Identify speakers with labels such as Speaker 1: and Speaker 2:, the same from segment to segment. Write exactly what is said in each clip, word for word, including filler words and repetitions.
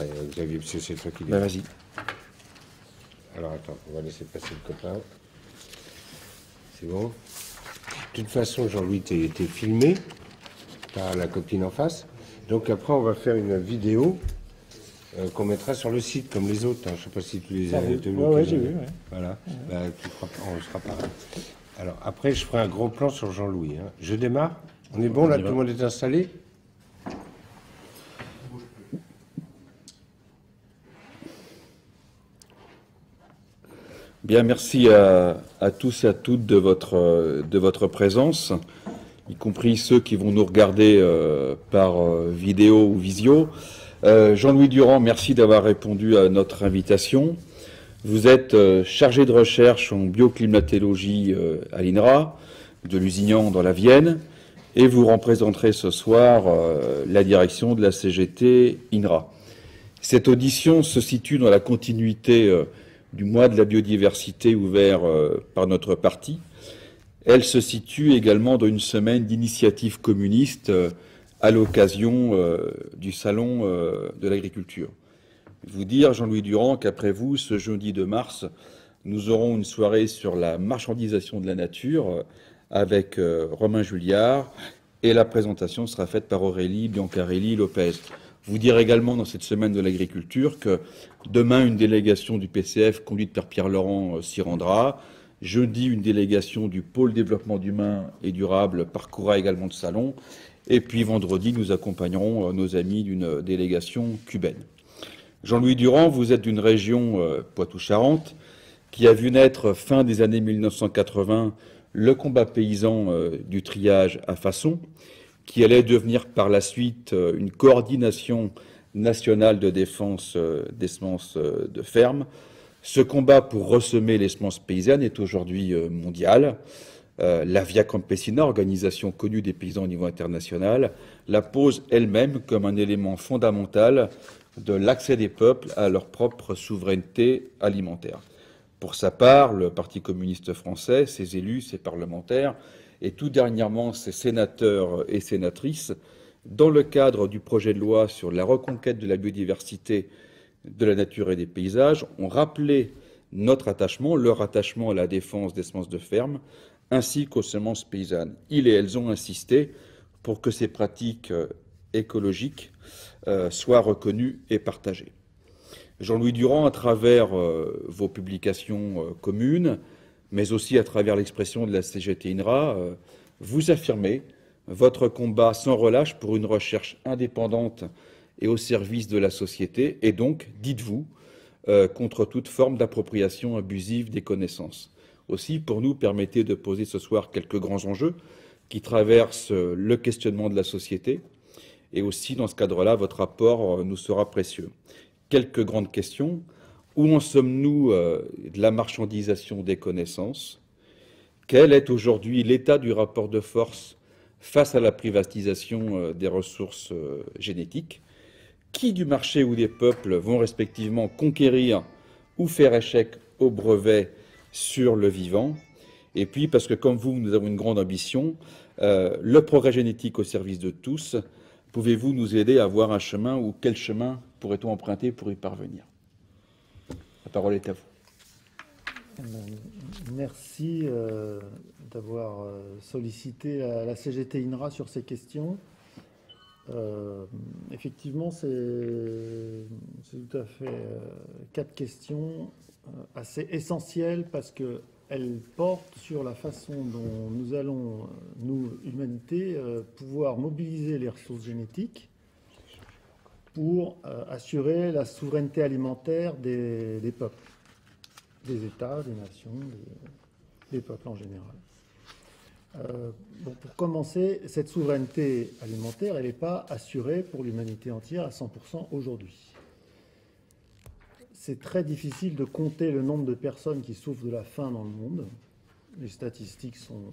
Speaker 1: après, Xavier, parce que c'est toi qui...
Speaker 2: Ben, vas-y.
Speaker 1: Alors attends, on va laisser passer le copain. C'est bon. De toute façon, Jean-Louis, t'es t'es filmé par la copine en face. Donc après, on va faire une vidéo euh, qu'on mettra sur le site, comme les autres. Hein. Je ne sais pas si tu les as
Speaker 3: vu.
Speaker 1: vus.
Speaker 3: Ouais, ouais, j'ai vu, ouais.
Speaker 1: Voilà. Ouais. Bah, tu feras, on sera pareil. Alors après, je ferai un gros plan sur Jean-Louis. Hein. Je démarre. On est bon, là, tout le monde est installé?
Speaker 2: Bien, merci à, à tous et à toutes de votre, de votre présence, y compris ceux qui vont nous regarder euh, par euh, vidéo ou visio. Euh, Jean-Louis Durand, merci d'avoir répondu à notre invitation. Vous êtes euh, chargé de recherche en bioclimatologie euh, à l'INRA, de Lusignan dans la Vienne, et vous représenterez ce soir euh, la direction de la C G T INRA. Cette audition se situe dans la continuité euh, du mois de la biodiversité ouvert euh, par notre parti. Elle se situe également dans une semaine d'initiatives communistes euh, à l'occasion euh, du Salon euh, de l'agriculture. Vous dire, Jean-Louis Durand, qu'après vous, ce jeudi deux mars, nous aurons une soirée sur la marchandisation de la nature euh, avec euh, Romain Julliard, et la présentation sera faite par Aurélie Biancarelli-Lopez. Vous dire également dans cette semaine de l'agriculture que demain, une délégation du P C F conduite par Pierre Laurent euh, s'y rendra. Jeudi, une délégation du pôle développement humain et durable parcourra également le salon. Et puis vendredi, nous accompagnerons euh, nos amis d'une délégation cubaine. Jean-Louis Durand, vous êtes d'une région euh, Poitou-Charentes qui a vu naître fin des années mille neuf cent quatre-vingts le combat paysan euh, du triage à façon, qui allait devenir par la suite euh, une coordination nationale de défense euh, des semences euh, de ferme. Ce combat pour ressemer les semences paysannes est aujourd'hui euh, mondial. Euh, la Via Campesina, organisation connue des paysans au niveau international, la pose elle-même comme un élément fondamental de l'accès des peuples à leur propre souveraineté alimentaire. Pour sa part, le Parti communiste français, ses élus, ses parlementaires, et tout dernièrement ses sénateurs et sénatrices, dans le cadre du projet de loi sur la reconquête de la biodiversité, de la nature et des paysages, ont rappelé notre attachement, leur attachement à la défense des semences de ferme, ainsi qu'aux semences paysannes. Ils et elles ont insisté pour que ces pratiques écologiques euh, soient reconnues et partagées. Jean-Louis Durand, à travers euh, vos publications euh, communes, mais aussi à travers l'expression de la C G T INRA, euh, vous affirmez votre combat sans relâche pour une recherche indépendante et au service de la société, et donc, dites-vous, euh, contre toute forme d'appropriation abusive des connaissances. Aussi, pour nous, permettez de poser ce soir quelques grands enjeux qui traversent euh, le questionnement de la société, et aussi, dans ce cadre-là, votre rapport euh, nous sera précieux. Quelques grandes questions. Où en sommes-nous euh, de la marchandisation des connaissances? Quel est aujourd'hui l'état du rapport de force face à la privatisation euh, des ressources euh, génétiques? Qui du marché ou des peuples vont respectivement conquérir ou faire échec au brevet sur le vivant? Et puis, parce que comme vous, nous avons une grande ambition, euh, le progrès génétique au service de tous, pouvez-vous nous aider à voir un chemin, ou quel chemin pourrait-on emprunter pour y parvenir? La parole est à vous.
Speaker 3: Merci euh, d'avoir euh, sollicité la, la C G T INRA sur ces questions. Euh, effectivement, c'est tout à fait euh, quatre questions euh, assez essentielles parce qu'elles portent sur la façon dont nous allons, nous, humanité, euh, pouvoir mobiliser les ressources génétiques pour euh, assurer la souveraineté alimentaire des, des peuples, des États, des nations, des, des peuples en général. Euh, bon, pour commencer, cette souveraineté alimentaire, elle n'est pas assurée pour l'humanité entière à cent pour cent aujourd'hui. C'est très difficile de compter le nombre de personnes qui souffrent de la faim dans le monde. Les statistiques sont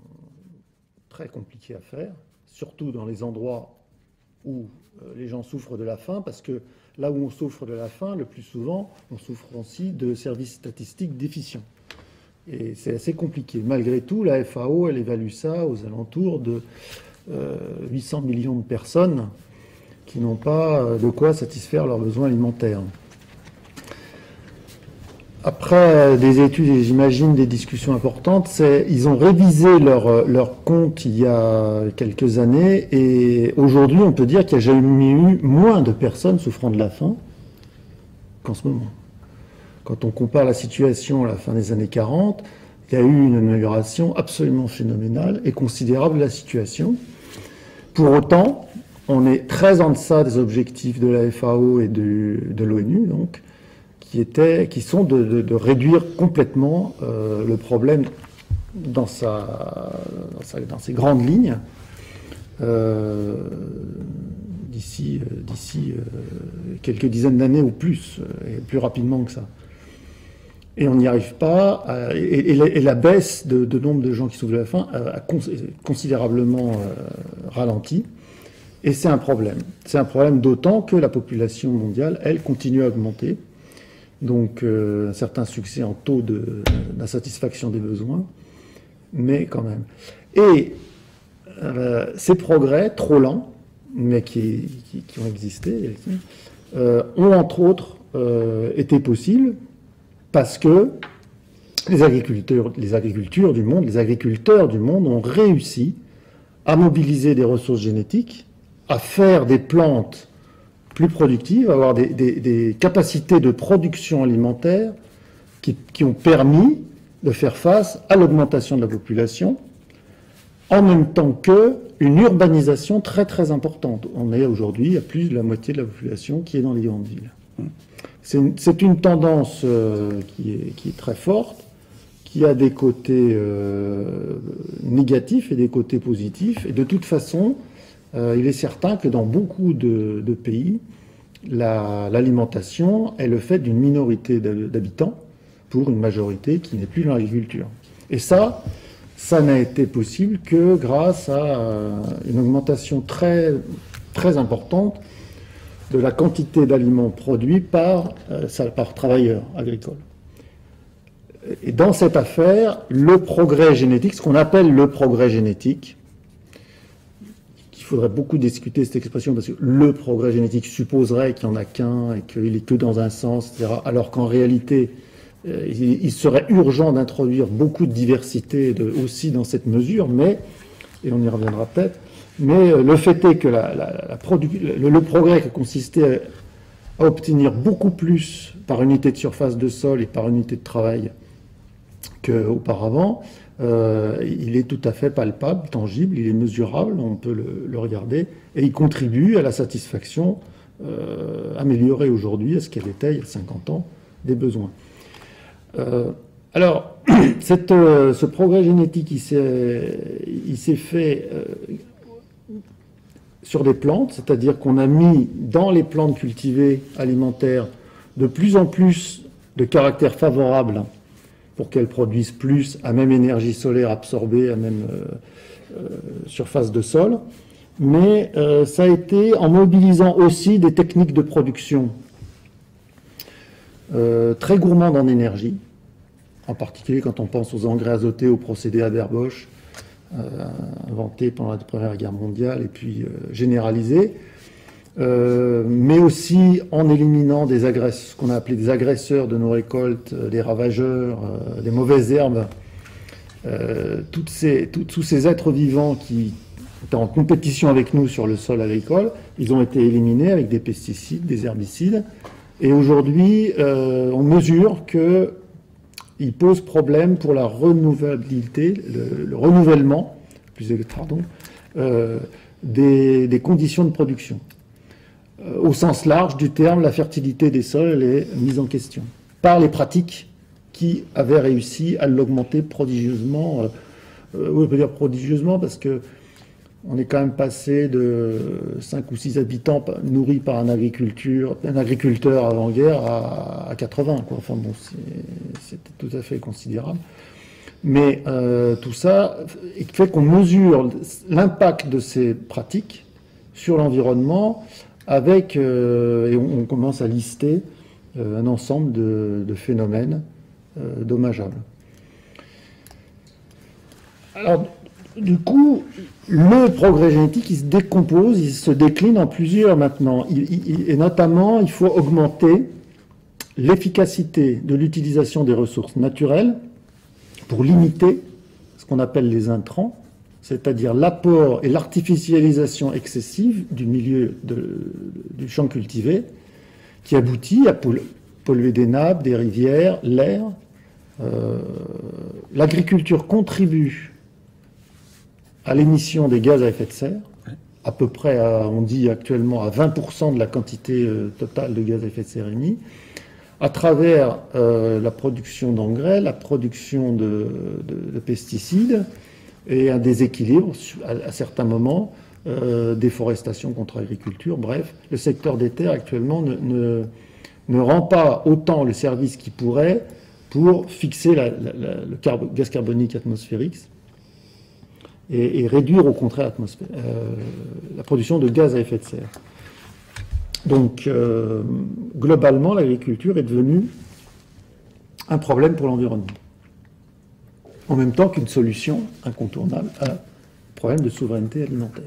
Speaker 3: très compliquées à faire, surtout dans les endroits où les gens souffrent de la faim, parce que là où on souffre de la faim, le plus souvent, on souffre aussi de services statistiques déficients. Et c'est assez compliqué. Malgré tout, la F A O, elle évalue ça aux alentours de euh, huit cents millions de personnes qui n'ont pas de quoi satisfaire leurs besoins alimentaires. Après des études et j'imagine des discussions importantes, c'est, ils ont révisé leur, leur compte il y a quelques années et aujourd'hui on peut dire qu'il n'y a jamais eu moins de personnes souffrant de la faim qu'en ce moment. Quand on compare la situation à la fin des années quarante, il y a eu une amélioration absolument phénoménale et considérable de la situation. Pour autant, on est très en deçà des objectifs de la F A O et de, de l'ONU, donc, qui, étaient, qui sont de, de, de réduire complètement euh, le problème dans, sa, dans, sa, dans ses grandes lignes euh, d'ici euh, d'ici euh, quelques dizaines d'années ou plus, et plus rapidement que ça. Et on n'y arrive pas, à, et, et, la, et la baisse de, de nombre de gens qui souffrent de la faim a, a cons, considérablement euh, ralenti, et c'est un problème. C'est un problème d'autant que la population mondiale, elle, continue à augmenter. Donc, euh, un certain succès en taux de, d'insatisfaction des besoins, mais quand même. Et euh, ces progrès, trop lents, mais qui, qui, qui ont existé, euh, ont entre autres euh, été possibles parce que les agriculteurs, les agricultures du monde, les agriculteurs du monde ont réussi à mobiliser des ressources génétiques, à faire des plantes plus productives, avoir des, des, des capacités de production alimentaire qui, qui ont permis de faire face à l'augmentation de la population, en même temps qu'une urbanisation très très importante. On est aujourd'hui à plus de la moitié de la population qui est dans les grandes villes. C'est une, c'est une tendance euh, qui, est, qui est très forte, qui a des côtés euh, négatifs et des côtés positifs. Et de toute façon, Euh, il est certain que dans beaucoup de, de pays, la, l'alimentation est le fait d'une minorité d'habitants pour une majorité qui n'est plus dans l'agriculture. Et ça, ça n'a été possible que grâce à une augmentation très, très importante de la quantité d'aliments produits par, euh, par travailleurs agricoles. Et dans cette affaire, le progrès génétique, ce qu'on appelle le progrès génétique, il faudrait beaucoup discuter cette expression parce que le progrès génétique supposerait qu'il n'y en a qu'un et qu'il est que dans un sens, et cetera. Alors qu'en réalité, euh, il, il serait urgent d'introduire beaucoup de diversité de, aussi dans cette mesure, mais, et on y reviendra peut-être, mais euh, le fait est que la, la, la produ- le, le progrès qui consistait à, à obtenir beaucoup plus par unité de surface de sol et par unité de travail qu'auparavant, Euh, il est tout à fait palpable, tangible, il est mesurable, on peut le, le regarder, et il contribue à la satisfaction euh, améliorée aujourd'hui à ce qu'elle était il y a cinquante ans des besoins. Euh, alors, cette, euh, ce progrès génétique, il s'est, il s'est fait euh, sur des plantes, c'est-à-dire qu'on a mis dans les plantes cultivées alimentaires de plus en plus de caractères favorables pour qu'elles produisent plus à même énergie solaire absorbée, à même euh, euh, surface de sol. Mais euh, ça a été en mobilisant aussi des techniques de production euh, très gourmandes en énergie, en particulier quand on pense aux engrais azotés, aux procédés Haber-Bosch, euh, inventés pendant la Première Guerre mondiale et puis euh, généralisés. Euh, mais aussi en éliminant des agress- ce qu'on a appelé des agresseurs de nos récoltes, euh, des ravageurs, euh, des mauvaises herbes, euh, toutes ces, tout, tous ces êtres vivants qui étaient en compétition avec nous sur le sol agricole, ils ont été éliminés avec des pesticides, des herbicides, et aujourd'hui euh, on mesure qu'ils posent problème pour la renouvelabilité, le, le renouvellement, plus pardon, euh, des, des conditions de production. Au sens large du terme, la fertilité des sols est mise en question par les pratiques qui avaient réussi à l'augmenter prodigieusement. Euh, oui, on peut dire prodigieusement parce que on est quand même passé de cinq ou six habitants nourris par un, agriculture, un agriculteur avant-guerre à, à quatre-vingts. Quoi. Enfin bon, c'était tout à fait considérable. Mais euh, tout ça fait qu'on mesure l'impact de ces pratiques sur l'environnement avec, euh, et on, on commence à lister euh, un ensemble de, de phénomènes euh, dommageables. Alors, du coup, le progrès génétique, il se décompose, il se décline en plusieurs maintenant. Il, il, et notamment, il faut augmenter l'efficacité de l'utilisation des ressources naturelles pour limiter ce qu'on appelle les intrants, c'est-à-dire l'apport et l'artificialisation excessive du milieu de, du champ cultivé, qui aboutit à polluer des nappes, des rivières, l'air. Euh, L'agriculture contribue à l'émission des gaz à effet de serre, à peu près, à, on dit actuellement, à vingt pour cent de la quantité euh, totale de gaz à effet de serre émis, à travers euh, la production d'engrais, la production de, de, de pesticides, et un déséquilibre à, à certains moments, euh, déforestation contre agriculture. Bref, le secteur des terres actuellement ne, ne, ne rend pas autant le service qu'il pourrait pour fixer la, la, la, le carbo, gaz carbonique atmosphérique et, et réduire au contraire euh, la production de gaz à effet de serre. Donc, euh, globalement, l'agriculture est devenue un problème pour l'environnement, en même temps qu'une solution incontournable à un problème de souveraineté alimentaire.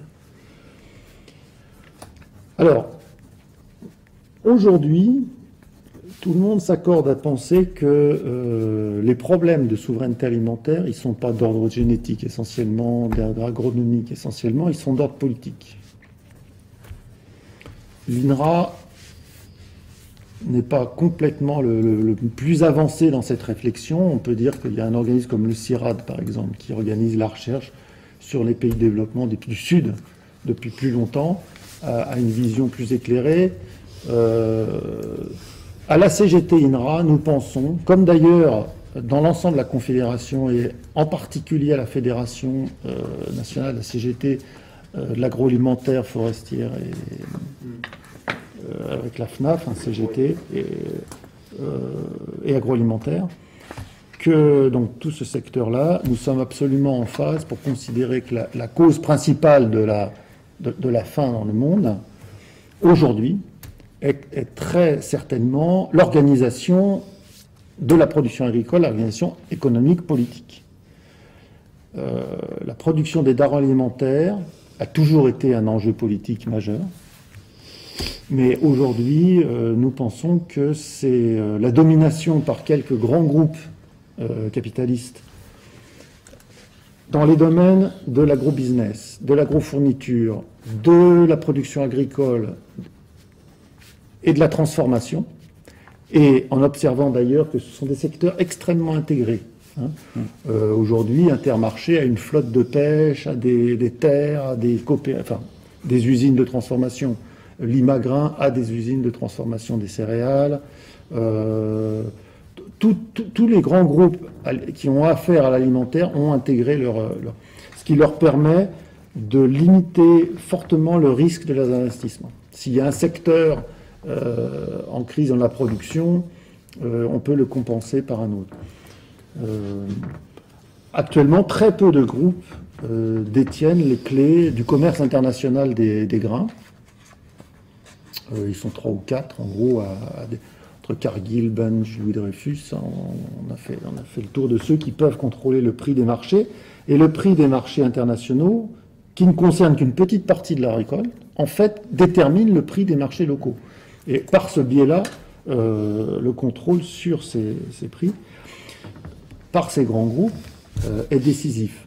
Speaker 3: Alors, aujourd'hui, tout le monde s'accorde à penser que euh, les problèmes de souveraineté alimentaire, ils ne sont pas d'ordre génétique essentiellement, d'ordre agronomique essentiellement, ils sont d'ordre politique. L'INRA n'est pas complètement le, le, le plus avancé dans cette réflexion. On peut dire qu'il y a un organisme comme le CIRAD, par exemple, qui organise la recherche sur les pays de développement du Sud depuis plus longtemps, a, a une vision plus éclairée. Euh, à la C G T INRA, nous pensons, comme d'ailleurs dans l'ensemble de la Confédération et en particulier à la Fédération euh, nationale, la C G T, euh, de l'agroalimentaire, forestière et... Euh, avec la FNAF, un C G T, et, euh, et agroalimentaire, que donc tout ce secteur-là, nous sommes absolument en phase pour considérer que la, la cause principale de la, de, de la faim dans le monde, aujourd'hui, est, est très certainement l'organisation de la production agricole, l'organisation économique politique. Euh, la production des denrées alimentaires a toujours été un enjeu politique majeur. Mais aujourd'hui, euh, nous pensons que c'est euh, la domination par quelques grands groupes euh, capitalistes dans les domaines de l'agrobusiness, de l'agrofourniture, de la production agricole et de la transformation, et en observant d'ailleurs que ce sont des secteurs extrêmement intégrés. Hein. Mmh. Euh, aujourd'hui, Intermarché a une flotte de pêche, a des, des terres, a des, enfin, des usines de transformation. Limagrain a des usines de transformation des céréales. Euh, tous les grands groupes qui ont affaire à l'alimentaire ont intégré leur, leur... ce qui leur permet de limiter fortement le risque de leurs investissements. S'il y a un secteur euh, en crise dans la production, euh, on peut le compenser par un autre. Euh, actuellement, très peu de groupes euh, détiennent les clés du commerce international des, des grains. Euh, ils sont trois ou quatre, en gros, à, à des, entre Cargill, Bunge, Louis Dreyfus. On, on, a fait, on a fait le tour de ceux qui peuvent contrôler le prix des marchés. Et le prix des marchés internationaux, qui ne concerne qu'une petite partie de la récolte, en fait, détermine le prix des marchés locaux. Et par ce biais-là, euh, le contrôle sur ces, ces prix, par ces grands groupes, euh, est décisif.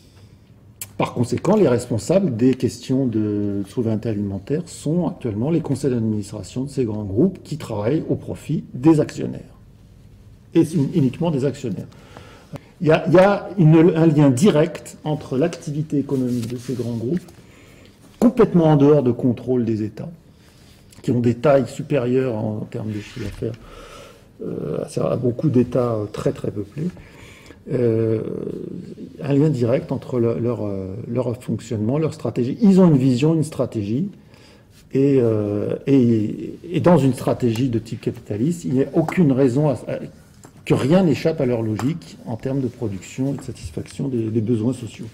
Speaker 3: Par conséquent, les responsables des questions de souveraineté alimentaire sont actuellement les conseils d'administration de ces grands groupes qui travaillent au profit des actionnaires, et uniquement des actionnaires. Il y a, il y a une, un lien direct entre l'activité économique de ces grands groupes, complètement en dehors de contrôle des États, qui ont des tailles supérieures en, en termes de chiffre d'affaires euh, à beaucoup d'États très très peuplés, Euh, un lien direct entre le, leur, leur fonctionnement, leur stratégie. Ils ont une vision, une stratégie, et, euh, et, et dans une stratégie de type capitaliste, il n'y a aucune raison à, à, que rien n'échappe à leur logique en termes de production et de satisfaction des, des besoins sociaux.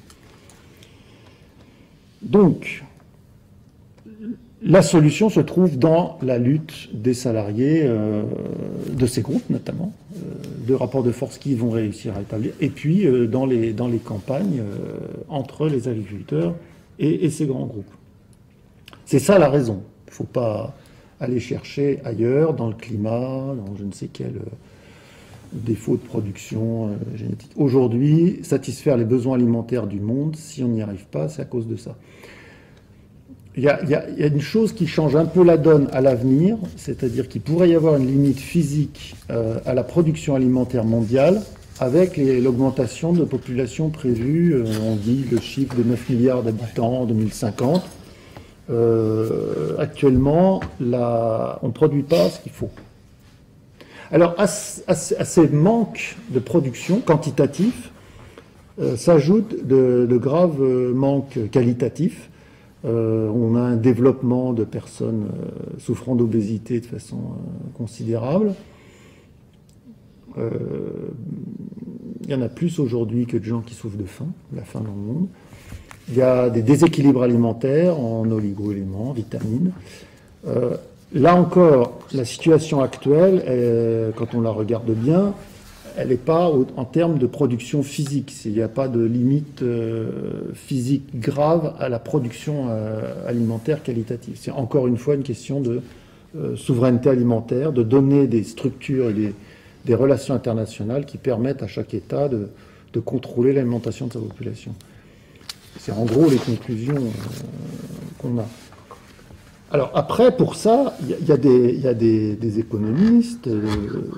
Speaker 3: Donc, la solution se trouve dans la lutte des salariés euh, de ces groupes, notamment, euh, deux rapports de force qui vont réussir à établir, et puis euh, dans, les, dans les campagnes euh, entre les agriculteurs et, et ces grands groupes. C'est ça la raison. Il ne faut pas aller chercher ailleurs, dans le climat, dans je ne sais quel euh, défaut de production euh, génétique. Aujourd'hui, satisfaire les besoins alimentaires du monde, si on n'y arrive pas, c'est à cause de ça. Il y, a, il, y a, il y a une chose qui change un peu la donne à l'avenir, c'est-à-dire qu'il pourrait y avoir une limite physique euh, à la production alimentaire mondiale avec l'augmentation de population prévue. Euh, on dit le chiffre de neuf milliards d'habitants en deux mille cinquante. Euh, actuellement, la, on ne produit pas ce qu'il faut. Alors, à, à, à ces manques de production quantitatifs euh, s'ajoutent de, de graves manques qualitatifs. Euh, on a un développement de personnes euh, souffrant d'obésité de façon euh, considérable. Euh, il y en a plus aujourd'hui que de gens qui souffrent de faim, la faim dans le monde. Il y a des déséquilibres alimentaires en oligo-éléments, vitamines. Euh, là encore, la situation actuelle, est, quand on la regarde bien, elle n'est pas au, en termes de production physique. Il n'y a pas de limite euh, physique grave à la production euh, alimentaire qualitative. C'est encore une fois une question de euh, souveraineté alimentaire, de donner des structures et des, des relations internationales qui permettent à chaque État de, de contrôler l'alimentation de sa population. C'est en gros les conclusions euh, qu'on a. Alors après, pour ça, il y, y a des, y a des, des économistes euh,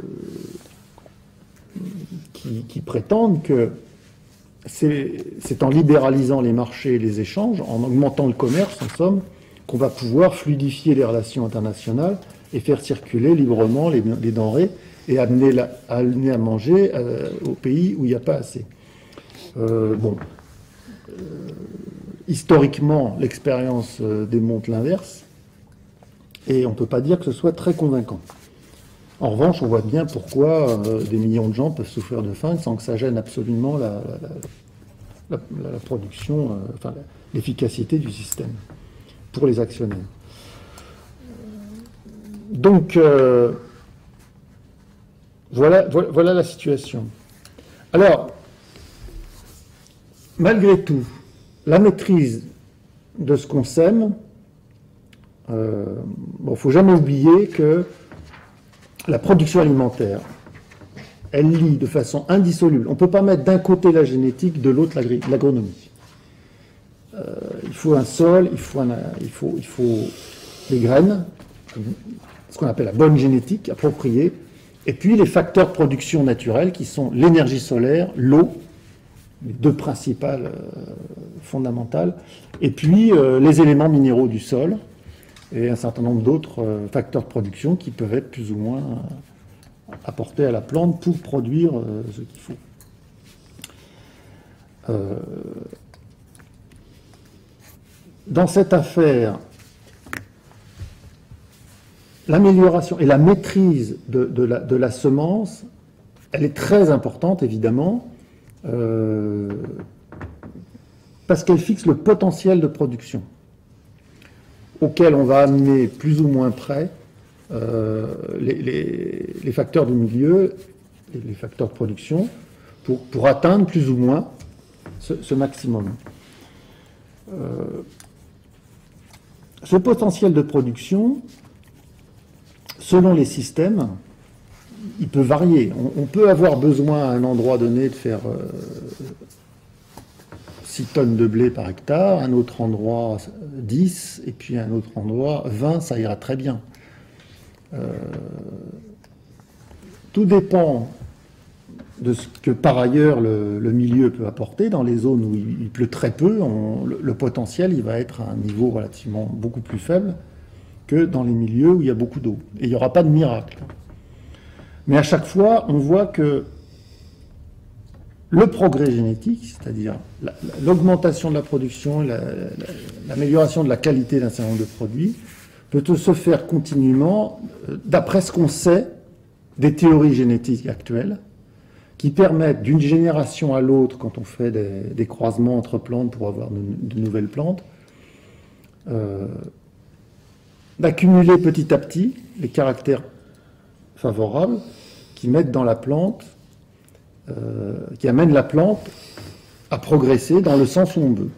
Speaker 3: qui, qui prétendent que c'est en libéralisant les marchés et les échanges, en augmentant le commerce, en somme, qu'on va pouvoir fluidifier les relations internationales et faire circuler librement les, les denrées et amener, la, amener à manger euh, aux pays où il n'y a pas assez. Euh, bon, euh, historiquement, l'expérience euh, démontre l'inverse, et on ne peut pas dire que ce soit très convaincant. En revanche, on voit bien pourquoi euh, des millions de gens peuvent souffrir de faim sans que ça gêne absolument la, la, la, la production, euh, enfin l'efficacité du système pour les actionnaires. Donc, euh, voilà, voilà, voilà la situation. Alors, malgré tout, la maîtrise de ce qu'on sème, euh, bon, il ne faut jamais oublier que la production alimentaire, elle lie de façon indissoluble. On ne peut pas mettre d'un côté la génétique, de l'autre l'agronomie. Euh, il faut un sol, il faut, un, il, faut, il faut des graines, ce qu'on appelle la bonne génétique, appropriée, et puis les facteurs de production naturels qui sont l'énergie solaire, l'eau, les deux principales euh, fondamentales, et puis euh, les éléments minéraux du sol, et un certain nombre d'autres euh, facteurs de production qui peuvent être plus ou moins euh, apportés à la plante pour produire euh, ce qu'il faut. Euh, dans cette affaire, l'amélioration et la maîtrise de, de, la, de la semence, elle est très importante, évidemment, euh, parce qu'elle fixe le potentiel de production auquel on va amener plus ou moins près euh, les, les, les facteurs du milieu, les, les facteurs de production, pour, pour atteindre plus ou moins ce, ce maximum. Euh, ce potentiel de production, selon les systèmes, il peut varier. On, on peut avoir besoin à un endroit donné de faire euh, six tonnes de blé par hectare, un autre endroit dix, et puis un autre endroit vingt, ça ira très bien. Euh, tout dépend de ce que par ailleurs le, le milieu peut apporter. Dans les zones où il, il pleut très peu, on, le, le potentiel il va être à un niveau relativement beaucoup plus faible que dans les milieux où il y a beaucoup d'eau. Et il n'y aura pas de miracle. Mais à chaque fois, on voit que le progrès génétique, c'est-à-dire l'augmentation de la production, l'amélioration de la qualité d'un certain nombre de produits, peut se faire continuellement d'après ce qu'on sait des théories génétiques actuelles qui permettent d'une génération à l'autre, quand on fait des, des croisements entre plantes pour avoir de, de nouvelles plantes, euh, d'accumuler petit à petit les caractères favorables qui mettent dans la plante euh, qui amène la plante à progresser dans le sens où on veut.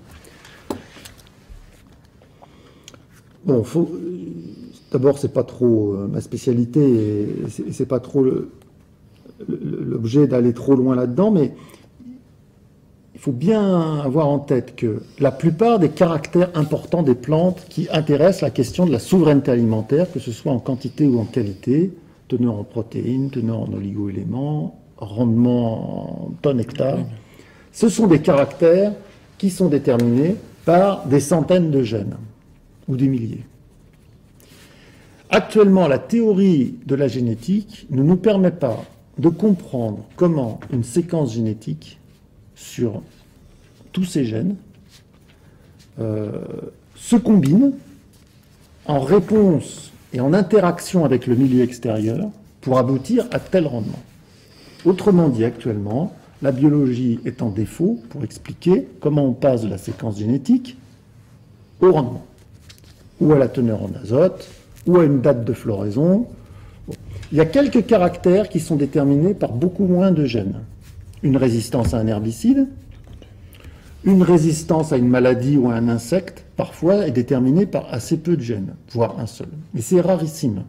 Speaker 3: Bon, faut, d'abord, c'est pas trop euh, ma spécialité, et c'est, c'est pas trop le, le, l'objet d'aller trop loin là-dedans, mais il faut bien avoir en tête que la plupart des caractères importants des plantes qui intéressent la question de la souveraineté alimentaire, que ce soit en quantité ou en qualité, teneur en protéines, teneur en oligo-éléments, rendement en tonnes hectares, ce sont des caractères qui sont déterminés par des centaines de gènes, ou des milliers. Actuellement, la théorie de la génétique ne nous permet pas de comprendre comment une séquence génétique sur tous ces gènes euh, se combine en réponse et en interaction avec le milieu extérieur pour aboutir à tel rendement. Autrement dit, actuellement, la biologie est en défaut pour expliquer comment on passe de la séquence génétique au rendement, ou à la teneur en azote, ou à une date de floraison. Bon. Il y a quelques caractères qui sont déterminés par beaucoup moins de gènes. Une résistance à un herbicide, une résistance à une maladie ou à un insecte, parfois est déterminée par assez peu de gènes, voire un seul. Mais c'est rarissime.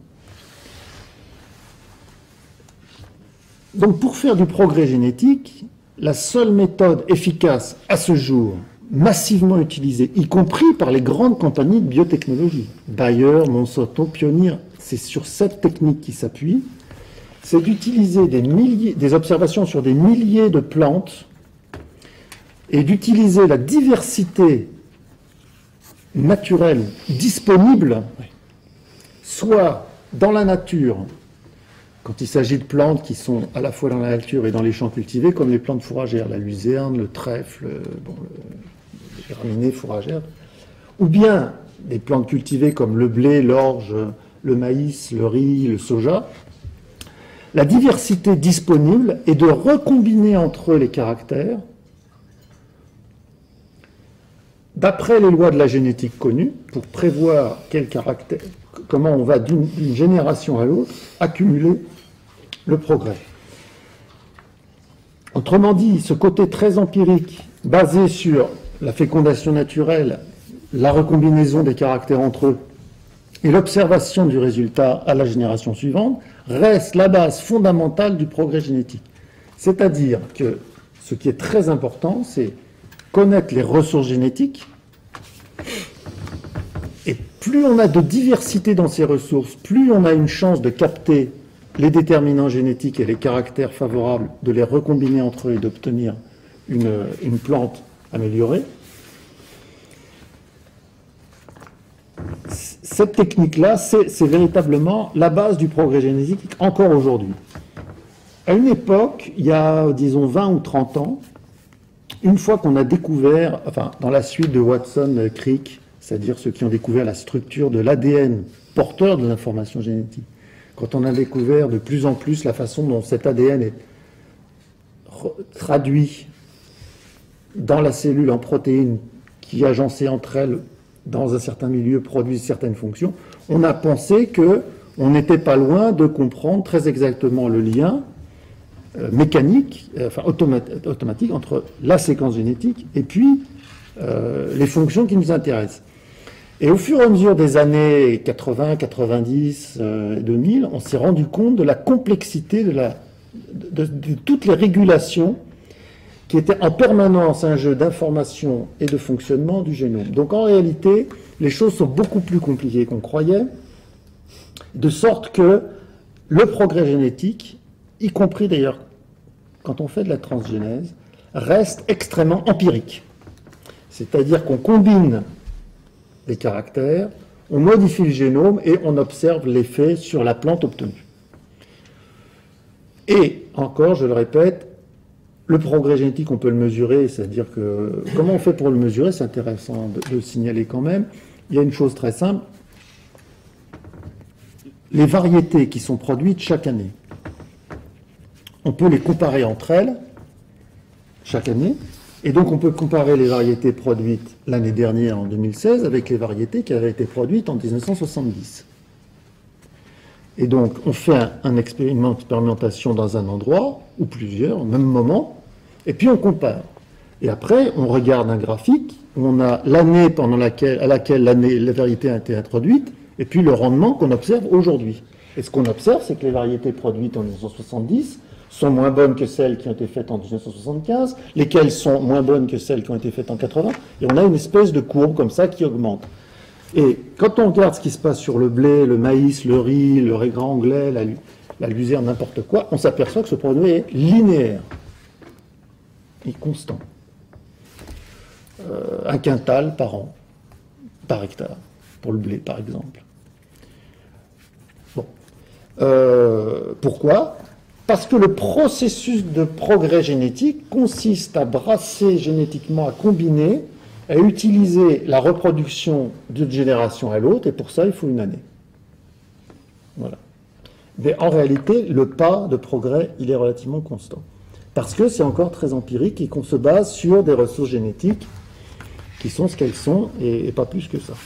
Speaker 3: Donc pour faire du progrès génétique, la seule méthode efficace à ce jour, massivement utilisée, y compris par les grandes compagnies de biotechnologie, Bayer, Monsanto, Pioneer, c'est sur cette technique qui s'appuie, c'est d'utiliser des, milliers, des observations sur des milliers de plantes et d'utiliser la diversité naturelle disponible, soit dans la nature, quand il s'agit de plantes qui sont à la fois dans la nature et dans les champs cultivés, comme les plantes fourragères, la luzerne, le trèfle, bon, le, les graminées fourragères, ou bien des plantes cultivées comme le blé, l'orge, le maïs, le riz, le soja. La diversité disponible est de recombiner entre eux les caractères d'après les lois de la génétique connues pour prévoir quel caractère, comment on va d'une génération à l'autre accumuler le progrès. Autrement dit, ce côté très empirique, basé sur la fécondation naturelle, la recombinaison des caractères entre eux et l'observation du résultat à la génération suivante, reste la base fondamentale du progrès génétique. C'est-à-dire que ce qui est très important, c'est connaître les ressources génétiques, et plus on a de diversité dans ces ressources, plus on a une chance de capter les déterminants génétiques et les caractères favorables, de les recombiner entre eux et d'obtenir une, une plante améliorée. Cette technique-là, c'est véritablement la base du progrès génétique encore aujourd'hui. À une époque, il y a, disons, vingt ou trente ans, une fois qu'on a découvert, enfin, dans la suite de Watson, Crick, c'est-à-dire ceux qui ont découvert la structure de l'A D N porteur de l'information génétique, quand on a découvert de plus en plus la façon dont cet A D N est traduit dans la cellule en protéines qui, agencées entre elles dans un certain milieu, produisent certaines fonctions, on a pensé qu'on n'était pas loin de comprendre très exactement le lien euh, mécanique, euh, enfin automat automatique, entre la séquence génétique et puis euh, les fonctions qui nous intéressent. Et au fur et à mesure des années quatre-vingts, quatre-vingt-dix, euh, deux mille, on s'est rendu compte de la complexité de, la, de, de, de toutes les régulations qui étaient en permanence un jeu d'information et de fonctionnement du génome. Donc en réalité, les choses sont beaucoup plus compliquées qu'on croyait, de sorte que le progrès génétique, y compris d'ailleurs quand on fait de la transgénèse, reste extrêmement empirique. C'est-à-dire qu'on combine des caractères, on modifie le génome et on observe l'effet sur la plante obtenue. Et encore, je le répète, le progrès génétique, on peut le mesurer, c'est-à-dire que... Comment on fait pour le mesurer? C'est intéressant de, de le signaler quand même. Il y a une chose très simple. Les variétés qui sont produites chaque année, on peut les comparer entre elles chaque année. Et donc on peut comparer les variétés produites l'année dernière, en deux mille seize, avec les variétés qui avaient été produites en mille neuf cent soixante-dix. Et donc, on fait un, un expériment, expérimentation dans un endroit, ou plusieurs, au même moment, et puis on compare. Et après, on regarde un graphique, où on a l'année pendant laquelle, à laquelle l'année, la variété a été introduite, et puis le rendement qu'on observe aujourd'hui. Et ce qu'on observe, c'est que les variétés produites en mille neuf cent soixante-dix sont moins bonnes que celles qui ont été faites en mille neuf cent soixante-quinze, lesquelles sont moins bonnes que celles qui ont été faites en quatre-vingts, et on a une espèce de courbe comme ça qui augmente. Et quand on regarde ce qui se passe sur le blé, le maïs, le riz, le raisin anglais, la, la luzerne, n'importe quoi, on s'aperçoit que ce progrès est linéaire et constant. Euh, un quintal par an, par hectare, pour le blé par exemple. Bon. Euh, pourquoi ? Parce que le processus de progrès génétique consiste à brasser génétiquement, à combiner, à utiliser la reproduction d'une génération à l'autre, et pour ça, il faut une année. Voilà. Mais en réalité, le pas de progrès, il est relativement constant. Parce que c'est encore très empirique et qu'on se base sur des ressources génétiques qui sont ce qu'elles sont, et, et pas plus que ça.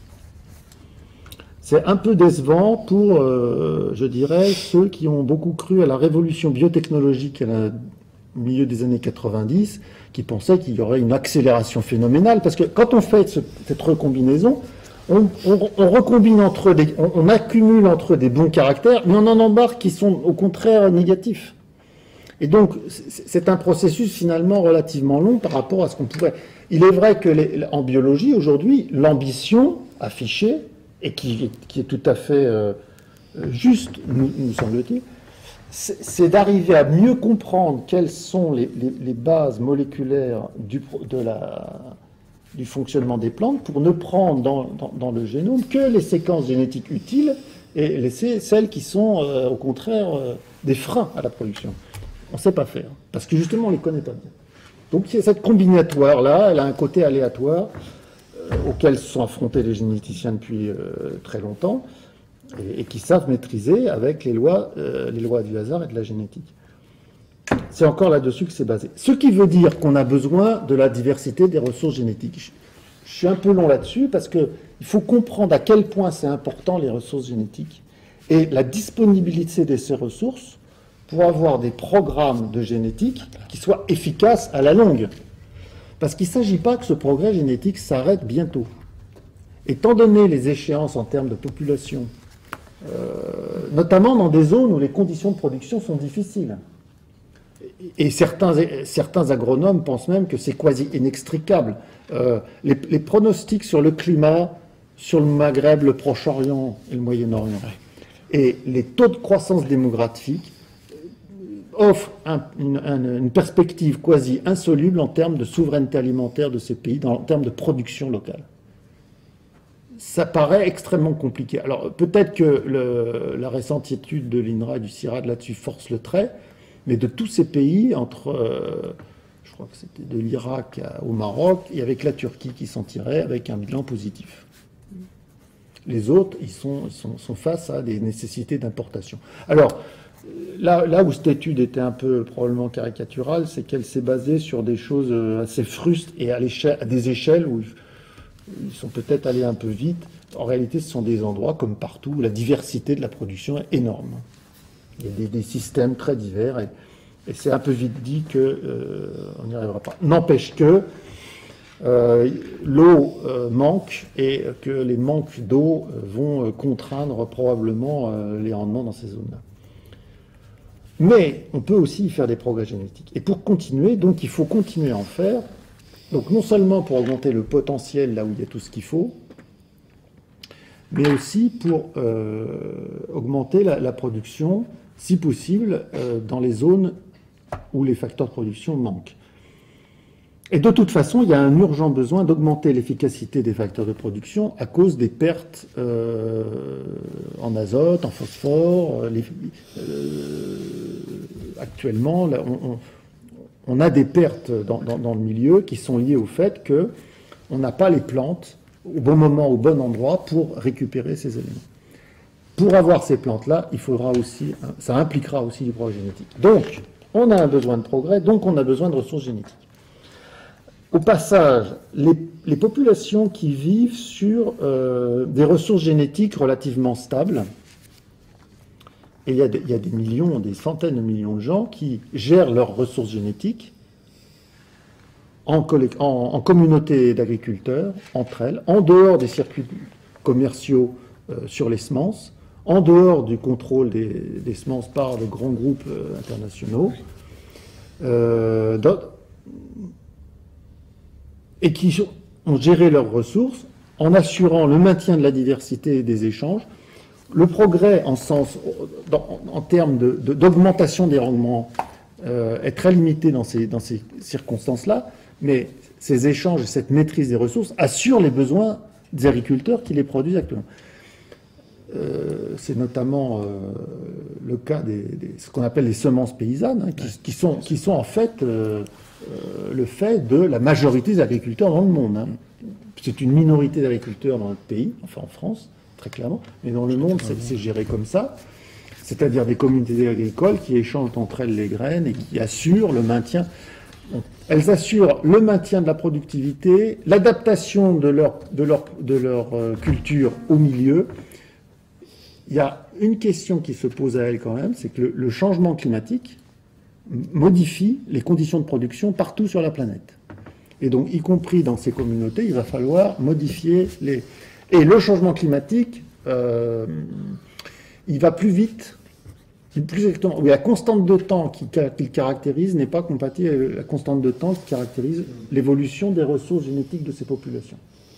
Speaker 3: C'est un peu décevant pour, euh, je dirais, ceux qui ont beaucoup cru à la révolution biotechnologique à la au milieu des années quatre-vingt-dix, qui pensaient qu'il y aurait une accélération phénoménale, parce que quand on fait ce, cette recombinaison, on, on, on recombine entre eux, des, on, on accumule entre eux des bons caractères, mais on en embarque qui sont au contraire négatifs. Et donc, c'est un processus finalement relativement long par rapport à ce qu'on pourrait... Il est vrai que les, en biologie, aujourd'hui, l'ambition affichée, et qui, qui est tout à fait euh, juste, nous, nous semble-t-il, c'est d'arriver à mieux comprendre quelles sont les, les, les bases moléculaires du, de la, du fonctionnement des plantes pour ne prendre dans, dans, dans le génome que les séquences génétiques utiles et laisser celles qui sont, euh, au contraire, euh, des freins à la production. On ne sait pas faire, parce que justement, on ne les connaît pas bien. Donc cette combinatoire-là, elle a un côté aléatoire euh, auquel se sont affrontés les généticiens depuis euh, très longtemps, et, et qui savent maîtriser avec les lois, euh, les lois du hasard et de la génétique. C'est encore là-dessus que c'est basé. Ce qui veut dire qu'on a besoin de la diversité des ressources génétiques. Je, je suis un peu long là-dessus, parce qu'il faut comprendre à quel point c'est important les ressources génétiques, et la disponibilité de ces ressources pour avoir des programmes de génétique qui soient efficaces à la longue. Parce qu'il ne s'agit pas que ce progrès génétique s'arrête bientôt. Étant donné les échéances en termes de population, euh, notamment dans des zones où les conditions de production sont difficiles, et certains, certains agronomes pensent même que c'est quasi inextricable. Euh, les, les pronostics sur le climat, sur le Maghreb, le Proche-Orient et le Moyen-Orient, et les taux de croissance démographique offre un, une, un, une perspective quasi insoluble en termes de souveraineté alimentaire de ces pays, dans, en termes de production locale. Ça paraît extrêmement compliqué. Alors peut-être que le, la récente étude de l'INRA et du CIRAD là-dessus force le trait, mais de tous ces pays, entre, euh, je crois que c'était de l'Irak au Maroc, et avec la Turquie qui s'en tirait avec un bilan positif. Les autres, ils sont, ils sont, sont face à des nécessités d'importation. Alors, Là, là où cette étude était un peu probablement caricaturale, c'est qu'elle s'est basée sur des choses assez frustes et à, à des échelles où ils sont peut-être allés un peu vite. En réalité, ce sont des endroits, comme partout, où la diversité de la production est énorme. Il y a des, des systèmes très divers et, et c'est un peu vite dit qu'on euh, n'y arrivera pas. N'empêche que euh, l'eau euh, manque et que les manques d'eau vont contraindre probablement euh, les rendements dans ces zones-là. Mais on peut aussi y faire des progrès génétiques. Et pour continuer, donc il faut continuer à en faire. Donc non seulement pour augmenter le potentiel là où il y a tout ce qu'il faut, mais aussi pour euh, augmenter la, la production, si possible, euh, dans les zones où les facteurs de production manquent. Et de toute façon, il y a un urgent besoin d'augmenter l'efficacité des facteurs de production à cause des pertes euh, en azote, en phosphore. Les, euh, actuellement, là, on, on, on a des pertes dans, dans, dans le milieu qui sont liées au fait qu'on n'a pas les plantes au bon moment, au bon endroit pour récupérer ces éléments. Pour avoir ces plantes-là, il faudra aussi, ça impliquera aussi du progrès génétique. Donc, on a un besoin de progrès, donc on a besoin de ressources génétiques. Au passage, les, les populations qui vivent sur euh, des ressources génétiques relativement stables, Et il y a des, il y a des millions, des centaines de millions de gens qui gèrent leurs ressources génétiques en, en, en communauté d'agriculteurs, entre elles, en dehors des circuits commerciaux euh, sur les semences, en dehors du contrôle des, des semences par de grands groupes euh, internationaux, euh, dans, et qui ont géré leurs ressources en assurant le maintien de la diversité et des échanges. Le progrès en, sens, dans, en termes de, de, d'augmentation des rendements euh, est très limité dans ces, dans ces circonstances-là, mais ces échanges et cette maîtrise des ressources assurent les besoins des agriculteurs qui les produisent actuellement. Euh, c'est notamment euh, le cas des, des ce qu'on appelle les semences paysannes, hein, qui, qui, sont, qui sont en fait euh, euh, le fait de la majorité des agriculteurs dans le monde. Hein. C'est une minorité d'agriculteurs dans notre pays, enfin en France, très clairement, mais dans le monde, c'est géré comme ça, c'est-à-dire des communautés agricoles qui échangent entre elles les graines et qui assurent le maintien. Elles assurent le maintien de la productivité, l'adaptation de leur, de leur, de leur euh, culture au milieu. Il y a une question qui se pose à elles quand même, c'est que le, le changement climatique modifie les conditions de production partout sur la planète. Et donc, y compris dans ces communautés, il va falloir modifier les... Et le changement climatique, euh, il va plus vite, plus exactement, oui, la constante de temps qu'il qui caractérise n'est pas compatible avec la constante de temps qui caractérise l'évolution des ressources génétiques de ces populations.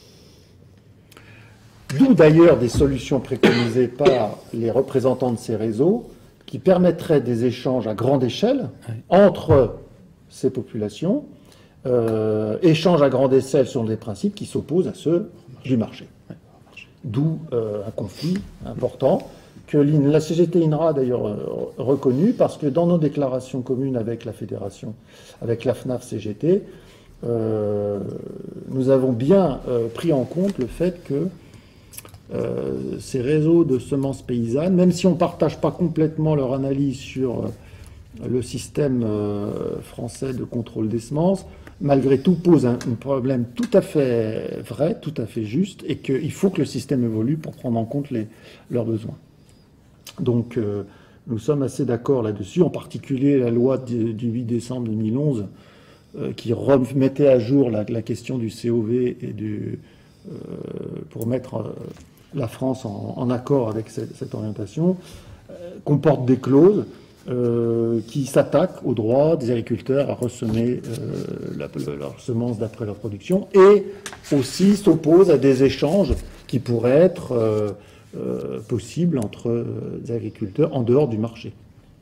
Speaker 3: D'où d'ailleurs des solutions préconisées par les représentants de ces réseaux qui permettraient des échanges à grande échelle entre ces populations, euh, échanges à grande échelle sur des principes qui s'opposent à ceux du marché. D'où euh, un conflit important que la C G T INRA a d'ailleurs euh, reconnu, parce que dans nos déclarations communes avec la fédération, avec la FNAF C G T, euh, nous avons bien euh, pris en compte le fait que euh, ces réseaux de semences paysannes, même si on ne partage pas complètement leur analyse sur euh, le système euh, français de contrôle des semences, malgré tout, pose un, un problème tout à fait vrai, tout à fait juste, et qu'il faut que le système évolue pour prendre en compte les, leurs besoins. Donc, euh, nous sommes assez d'accord là-dessus, en particulier la loi du, du huit décembre deux mille onze, euh, qui remettait à jour la, la question du C O V et du, euh, pour mettre euh, la France en, en accord avec cette, cette orientation, euh, comporte des clauses Euh, qui s'attaquent au droit des agriculteurs à ressemer euh, la, leurs semences d'après leur production, et aussi s'oppose à des échanges qui pourraient être euh, euh, possibles entre euh, des agriculteurs en dehors du marché.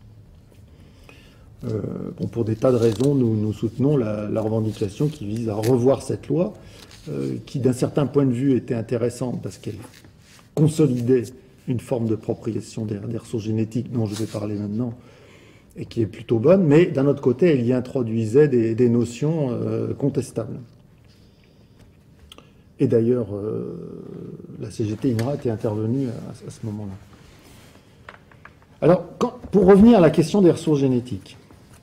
Speaker 3: Euh, bon, pour des tas de raisons, nous, nous soutenons la, la revendication qui vise à revoir cette loi, euh, qui d'un certain point de vue était intéressante parce qu'elle consolidait une forme de propriétation des, des ressources génétiques dont je vais parler maintenant, et qui est plutôt bonne, mais d'un autre côté, elle y introduisait des, des notions euh, contestables. Et d'ailleurs, euh, la C G T INRA était intervenue à, à ce moment-là. Alors, quand, pour revenir à la question des ressources génétiques,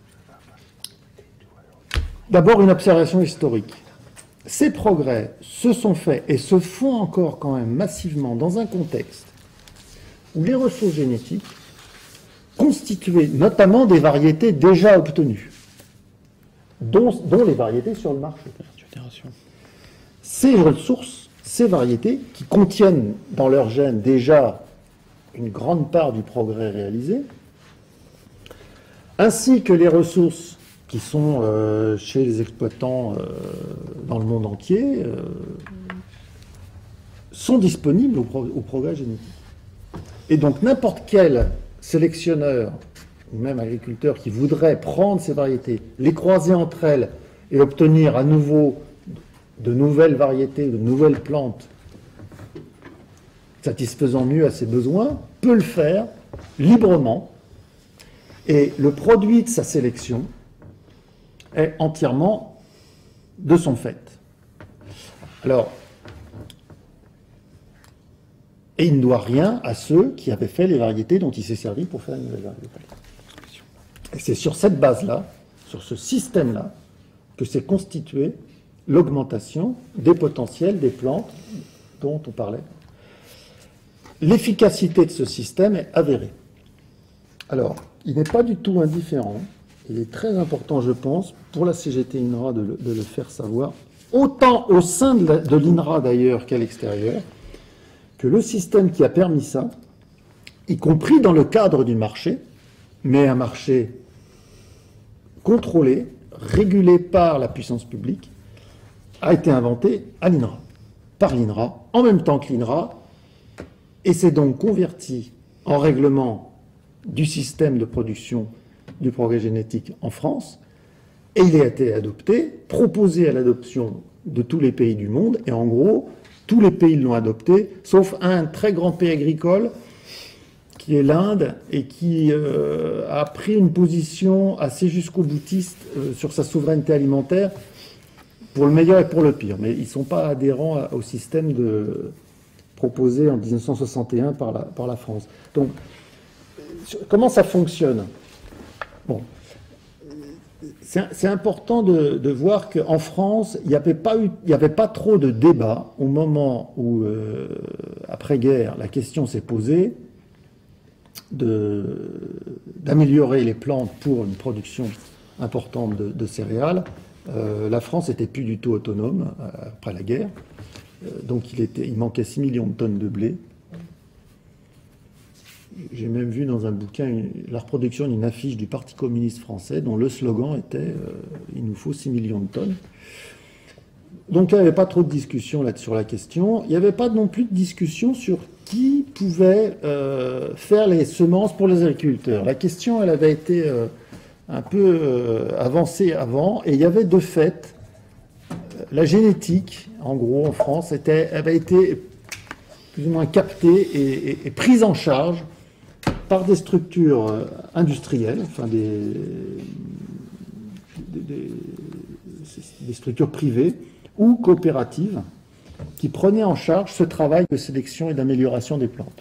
Speaker 3: d'abord une observation historique. Ces progrès se sont faits et se font encore quand même massivement dans un contexte où les ressources génétiques constituaient notamment des variétés déjà obtenues, dont, dont les variétés sur le marché. Ces ressources, ces variétés, qui contiennent dans leur gène déjà une grande part du progrès réalisé, ainsi que les ressources qui sont euh, chez les exploitants euh, dans le monde entier, euh, sont disponibles au, pro au progrès génétique. Et donc n'importe quel sélectionneur ou même agriculteur qui voudrait prendre ces variétés, les croiser entre elles et obtenir à nouveau de nouvelles variétés, de nouvelles plantes satisfaisant mieux à ses besoins, peut le faire librement, et le produit de sa sélection est entièrement de son fait. Alors, et il ne doit rien à ceux qui avaient fait les variétés dont il s'est servi pour faire une nouvelle variété. Et c'est sur cette base-là, sur ce système-là, que s'est constituée l'augmentation des potentiels des plantes dont on parlait. L'efficacité de ce système est avérée. Alors, il n'est pas du tout indifférent, il est très important, je pense, pour la C G T INRA de le, de le faire savoir, autant au sein de l'I N R A d'ailleurs qu'à l'extérieur, que le système qui a permis ça, y compris dans le cadre du marché, mais un marché contrôlé, régulé par la puissance publique, a été inventé à l'I N R A, par l'I N R A, en même temps que l'I N R A, et s'est donc converti en règlement du système de production du progrès génétique en France, et il a été adopté, proposé à l'adoption de tous les pays du monde, et en gros, tous les pays l'ont adopté, sauf un très grand pays agricole, qui est l'Inde, et qui euh, a pris une position assez jusqu'au-boutiste euh, sur sa souveraineté alimentaire, pour le meilleur et pour le pire. Mais ils ne sont pas adhérents au système de, proposé en mille neuf cent soixante et un par la, par la France. Donc, comment ça fonctionne? Bon, c'est important de, de voir qu'en France, il n'y avait pas eu, il n'y avait pas trop de débat au moment où, euh, après-guerre, la question s'est posée d'améliorer les plantes pour une production importante de, de céréales. Euh, la France n'était plus du tout autonome euh, après la guerre. Euh, donc il, était, il manquait six millions de tonnes de blé. J'ai même vu dans un bouquin une, la reproduction d'une affiche du Parti communiste français dont le slogan était euh, « Il nous faut six millions de tonnes ». Donc il n'y avait pas trop de discussion là sur la question. Il n'y avait pas non plus de discussion sur qui pouvait euh, faire les semences pour les agriculteurs. La question, elle avait été euh, un peu euh, avancée avant, et il y avait de fait la génétique, en gros, en France, était, avait été plus ou moins captée et, et, et prise en charge par des structures industrielles, enfin des, des, des, des structures privées ou coopératives qui prenaient en charge ce travail de sélection et d'amélioration des plantes.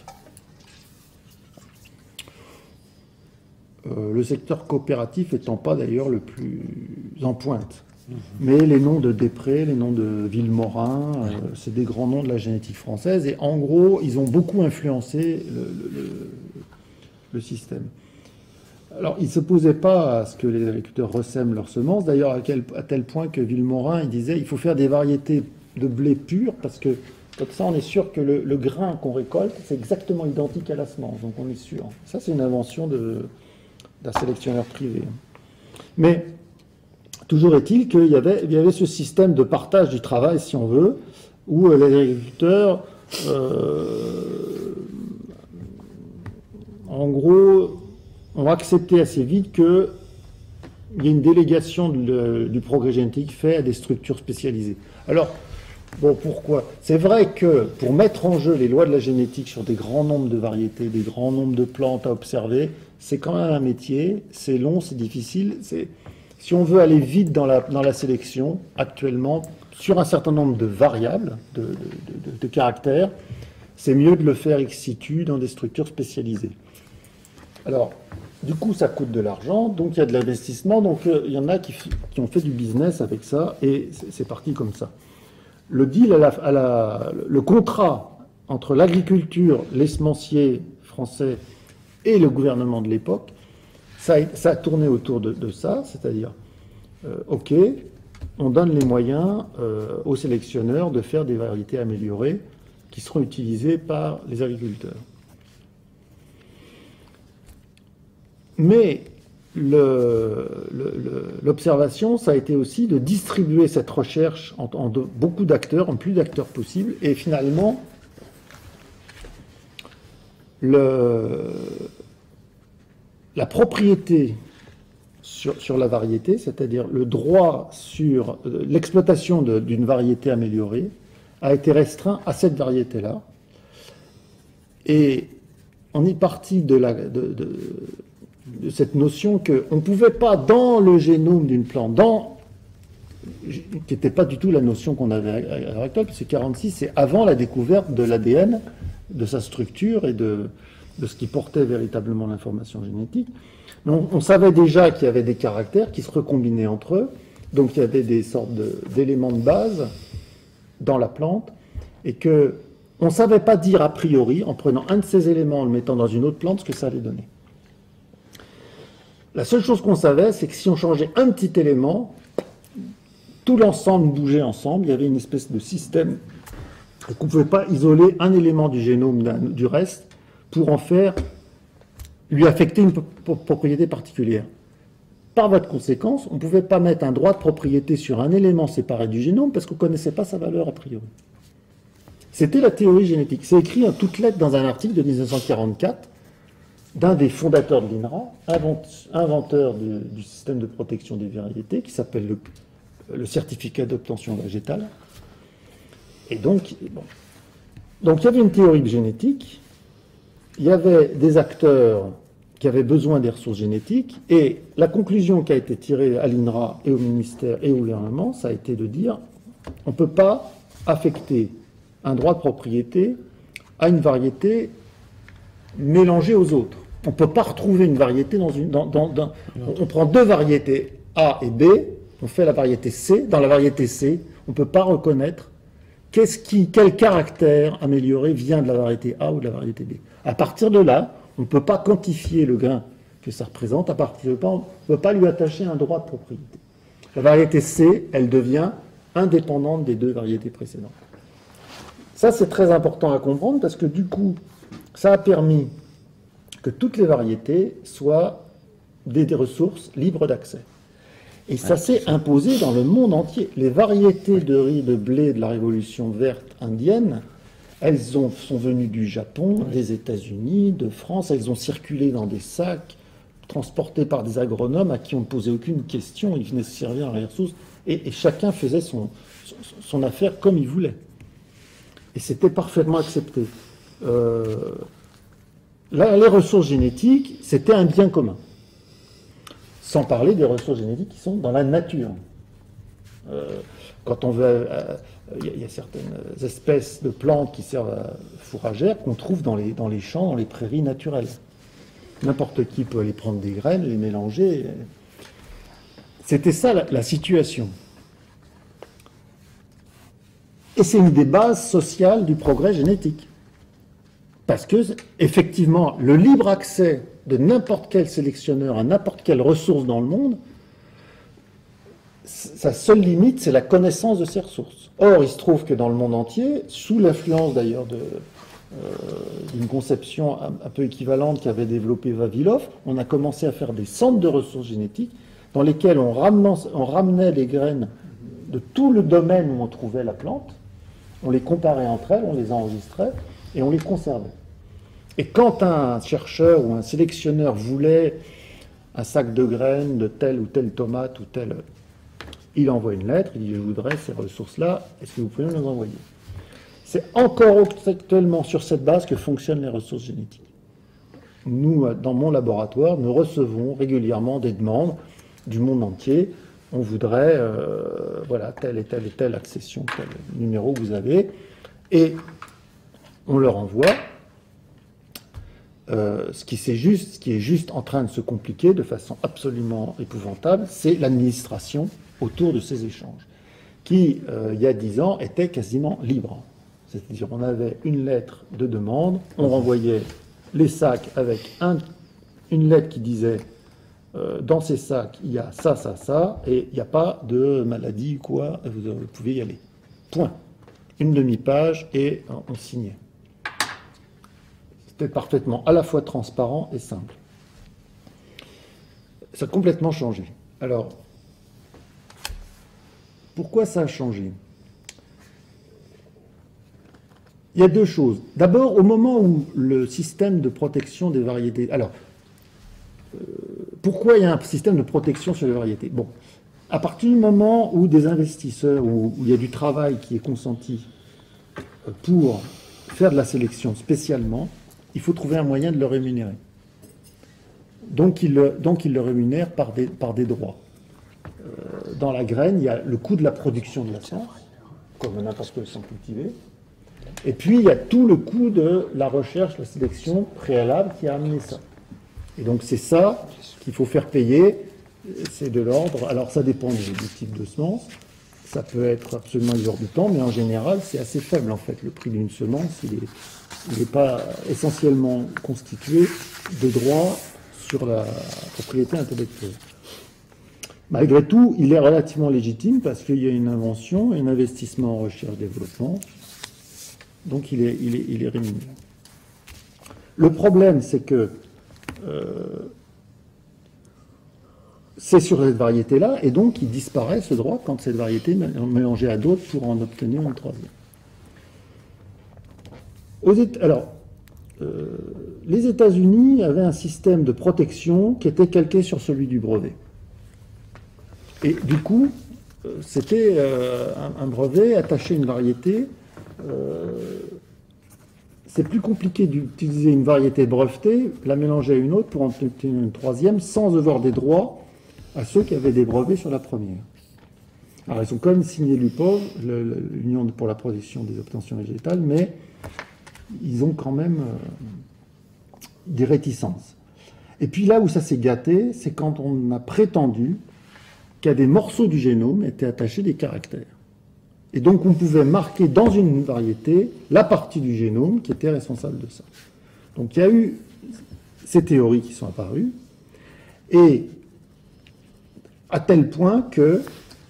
Speaker 3: Euh, le secteur coopératif étant pas d'ailleurs le plus en pointe. Mmh. Mais les noms de Després, les noms de Villemorin, euh, c'est des grands noms de la génétique française. Et en gros, ils ont beaucoup influencé le, le, le, le système. Alors, ils ne s'opposaient pas à ce que les agriculteurs ressèment leurs semences. D'ailleurs, à, à tel point que Villemorin, il disait, il faut faire des variétés de blé pur, parce que comme ça, on est sûr que le, le grain qu'on récolte, c'est exactement identique à la semence. Donc, on est sûr. Ça, c'est une invention d'un sélectionneur privé. Mais toujours est-il qu'il y avait, il y avait ce système de partage du travail, si on veut, où les agriculteurs, euh, en gros, ont accepté assez vite qu'il y ait une délégation de, du progrès génétique fait à des structures spécialisées. Alors, bon, pourquoi? C'est vrai que pour mettre en jeu les lois de la génétique sur des grands nombres de variétés, des grands nombres de plantes à observer, c'est quand même un métier, c'est long, c'est difficile. Si on veut aller vite dans la, dans la sélection, actuellement, sur un certain nombre de variables, de, de, de, de caractères, c'est mieux de le faire ex situ dans des structures spécialisées. Alors, du coup, ça coûte de l'argent, donc il y a de l'investissement, donc euh, il y en a qui, qui ont fait du business avec ça, et c'est parti comme ça. Le deal, à la, à la, le contrat entre l'agriculture, les semenciers français et le gouvernement de l'époque, ça, ça a tourné autour de, de ça, c'est-à-dire, euh, ok, on donne les moyens euh, aux sélectionneurs de faire des variétés améliorées qui seront utilisées par les agriculteurs. Mais l'observation, ça a été aussi de distribuer cette recherche en, en de, beaucoup d'acteurs, en plus d'acteurs possibles, et finalement, le, la propriété sur, sur la variété, c'est-à-dire le droit sur l'exploitation d'une variété améliorée, a été restreint à cette variété-là. Et on est parti de la... De, de, de cette notion qu'on ne pouvait pas, dans le génome d'une plante, dans, qui n'était pas du tout la notion qu'on avait à l'heure actuelle, parce que quarante-six, c'est avant la découverte de l'A D N, de sa structure et de, de ce qui portait véritablement l'information génétique. On, on savait déjà qu'il y avait des caractères qui se recombinaient entre eux, donc il y avait des sortes d'éléments de, de base dans la plante, et qu'on ne savait pas dire a priori, en prenant un de ces éléments, en le mettant dans une autre plante, ce que ça allait donner. La seule chose qu'on savait, c'est que si on changeait un petit élément, tout l'ensemble bougeait ensemble. Il y avait une espèce de système et qu'on ne pouvait pas isoler un élément du génome du reste pour en faire, lui affecter une propriété particulière. Par voie de conséquence, on ne pouvait pas mettre un droit de propriété sur un élément séparé du génome parce qu'on ne connaissait pas sa valeur a priori. C'était la théorie génétique. C'est écrit en toutes lettres dans un article de mille neuf cent quarante-quatre d'un des fondateurs de l'I N R A, inventeur du, du système de protection des variétés, qui s'appelle le, le certificat d'obtention végétale. Et donc, bon. donc, il y avait une théorie génétique, il y avait des acteurs qui avaient besoin des ressources génétiques, et la conclusion qui a été tirée à l'I N R A et au ministère et au gouvernement, ça a été de dire on ne peut pas affecter un droit de propriété à une variété mélangée aux autres. On ne peut pas retrouver une variété dans une... Dans, dans, dans, on prend deux variétés A et B, on fait la variété C. Dans la variété C, on ne peut pas reconnaître qu'est-ce qui, quel caractère amélioré vient de la variété A ou de la variété B. À partir de là, on ne peut pas quantifier le gain que ça représente. À partir de là, on ne peut pas lui attacher un droit de propriété. La variété C, elle devient indépendante des deux variétés précédentes. Ça, c'est très important à comprendre parce que du coup, ça a permis que toutes les variétés soient des, des ressources libres d'accès. Et ça s'est imposé dans le monde entier. Les variétés de riz, de blé de la révolution verte indienne, elles ont, sont venues du Japon, des États-Unis, de France, elles ont circulé dans des sacs, transportés par des agronomes à qui on ne posait aucune question, ils venaient se servir à la ressource, et, et chacun faisait son, son, son affaire comme il voulait. Et c'était parfaitement accepté. Euh, là, les ressources génétiques, c'était un bien commun. Sans parler des ressources génétiques qui sont dans la nature. Euh, quand on veut... Il euh, y, y a certaines espèces de plantes qui servent à fourragères qu'on trouve dans les, dans les champs, dans les prairies naturelles. N'importe qui peut aller prendre des graines, les mélanger. C'était ça la, la situation. Et c'est une des bases sociales du progrès génétique. Parce que, effectivement, le libre accès de n'importe quel sélectionneur à n'importe quelle ressource dans le monde, sa seule limite, c'est la connaissance de ces ressources. Or, il se trouve que dans le monde entier, sous l'influence d'ailleurs de, euh, d'une conception un, un peu équivalente qu'avait développée Vavilov, on a commencé à faire des centres de ressources génétiques dans lesquels on ramenait, on ramenait les graines de tout le domaine où on trouvait la plante, on les comparait entre elles, on les enregistrait et on les conservait. Et quand un chercheur ou un sélectionneur voulait un sac de graines de telle ou telle tomate ou telle... Il envoie une lettre, il dit « Je voudrais ces ressources-là, est-ce que vous pouvez me les envoyer ?» C'est encore actuellement sur cette base que fonctionnent les ressources génétiques. Nous, dans mon laboratoire, nous recevons régulièrement des demandes du monde entier. On voudrait, euh, voilà, telle et telle et telle accession, tel numéro que vous avez, et on leur envoie. Euh, ce, qui juste, ce qui est juste en train de se compliquer de façon absolument épouvantable, c'est l'administration autour de ces échanges, qui, euh, il y a dix ans, était quasiment libre. C'est-à-dire, on avait une lettre de demande, on renvoyait les sacs avec un, une lettre qui disait euh, dans ces sacs, il y a ça, ça, ça, et il n'y a pas de maladie ou quoi, vous, vous pouvez y aller. Point. Une demi-page, et on signait. C'était parfaitement à la fois transparent et simple. Ça a complètement changé. Alors, pourquoi ça a changé? Il y a deux choses. D'abord, au moment où le système de protection des variétés... Alors, euh, pourquoi il y a un système de protection sur les variétés? Bon, à partir du moment où des investisseurs, où, où il y a du travail qui est consenti pour faire de la sélection spécialement, il faut trouver un moyen de le rémunérer. Donc il le, donc il le rémunère par des, par des droits. Euh, dans la graine, il y a le coût de la production de la semence, comme n'importe quel sang cultivé. Et puis il y a tout le coût de la recherche, la sélection préalable qui a amené ça. Et donc c'est ça qu'il faut faire payer. C'est de l'ordre. Alors ça dépend du, du type de semence. Ça peut être absolument exorbitant, mais en général, c'est assez faible en fait. Le prix d'une semence, il est... Il n'est pas essentiellement constitué de droits sur la propriété intellectuelle. Malgré tout, il est relativement légitime parce qu'il y a une invention, un investissement en recherche-développement, donc il est, il est, il est rémunéré. Le problème, c'est que euh, c'est sur cette variété-là, et donc il disparaît ce droit quand cette variété est mélangée à d'autres pour en obtenir une troisième. Aux États, alors, euh, les États-Unis avaient un système de protection qui était calqué sur celui du brevet. Et du coup, euh, c'était euh, un, un brevet attaché à une variété. Euh, c'est plus compliqué d'utiliser une variété brevetée, la mélanger à une autre pour en obtenir une troisième, sans devoir des droits à ceux qui avaient des brevets sur la première. Alors, ils ont quand même signé l'U P O V, l'Union pour la protection des obtentions végétales, mais ils ont quand même euh, des réticences. Et puis là où ça s'est gâté, c'est quand on a prétendu qu'à des morceaux du génome étaient attachés des caractères. Et donc on pouvait marquer dans une variété la partie du génome qui était responsable de ça. Donc il y a eu ces théories qui sont apparues, et à tel point que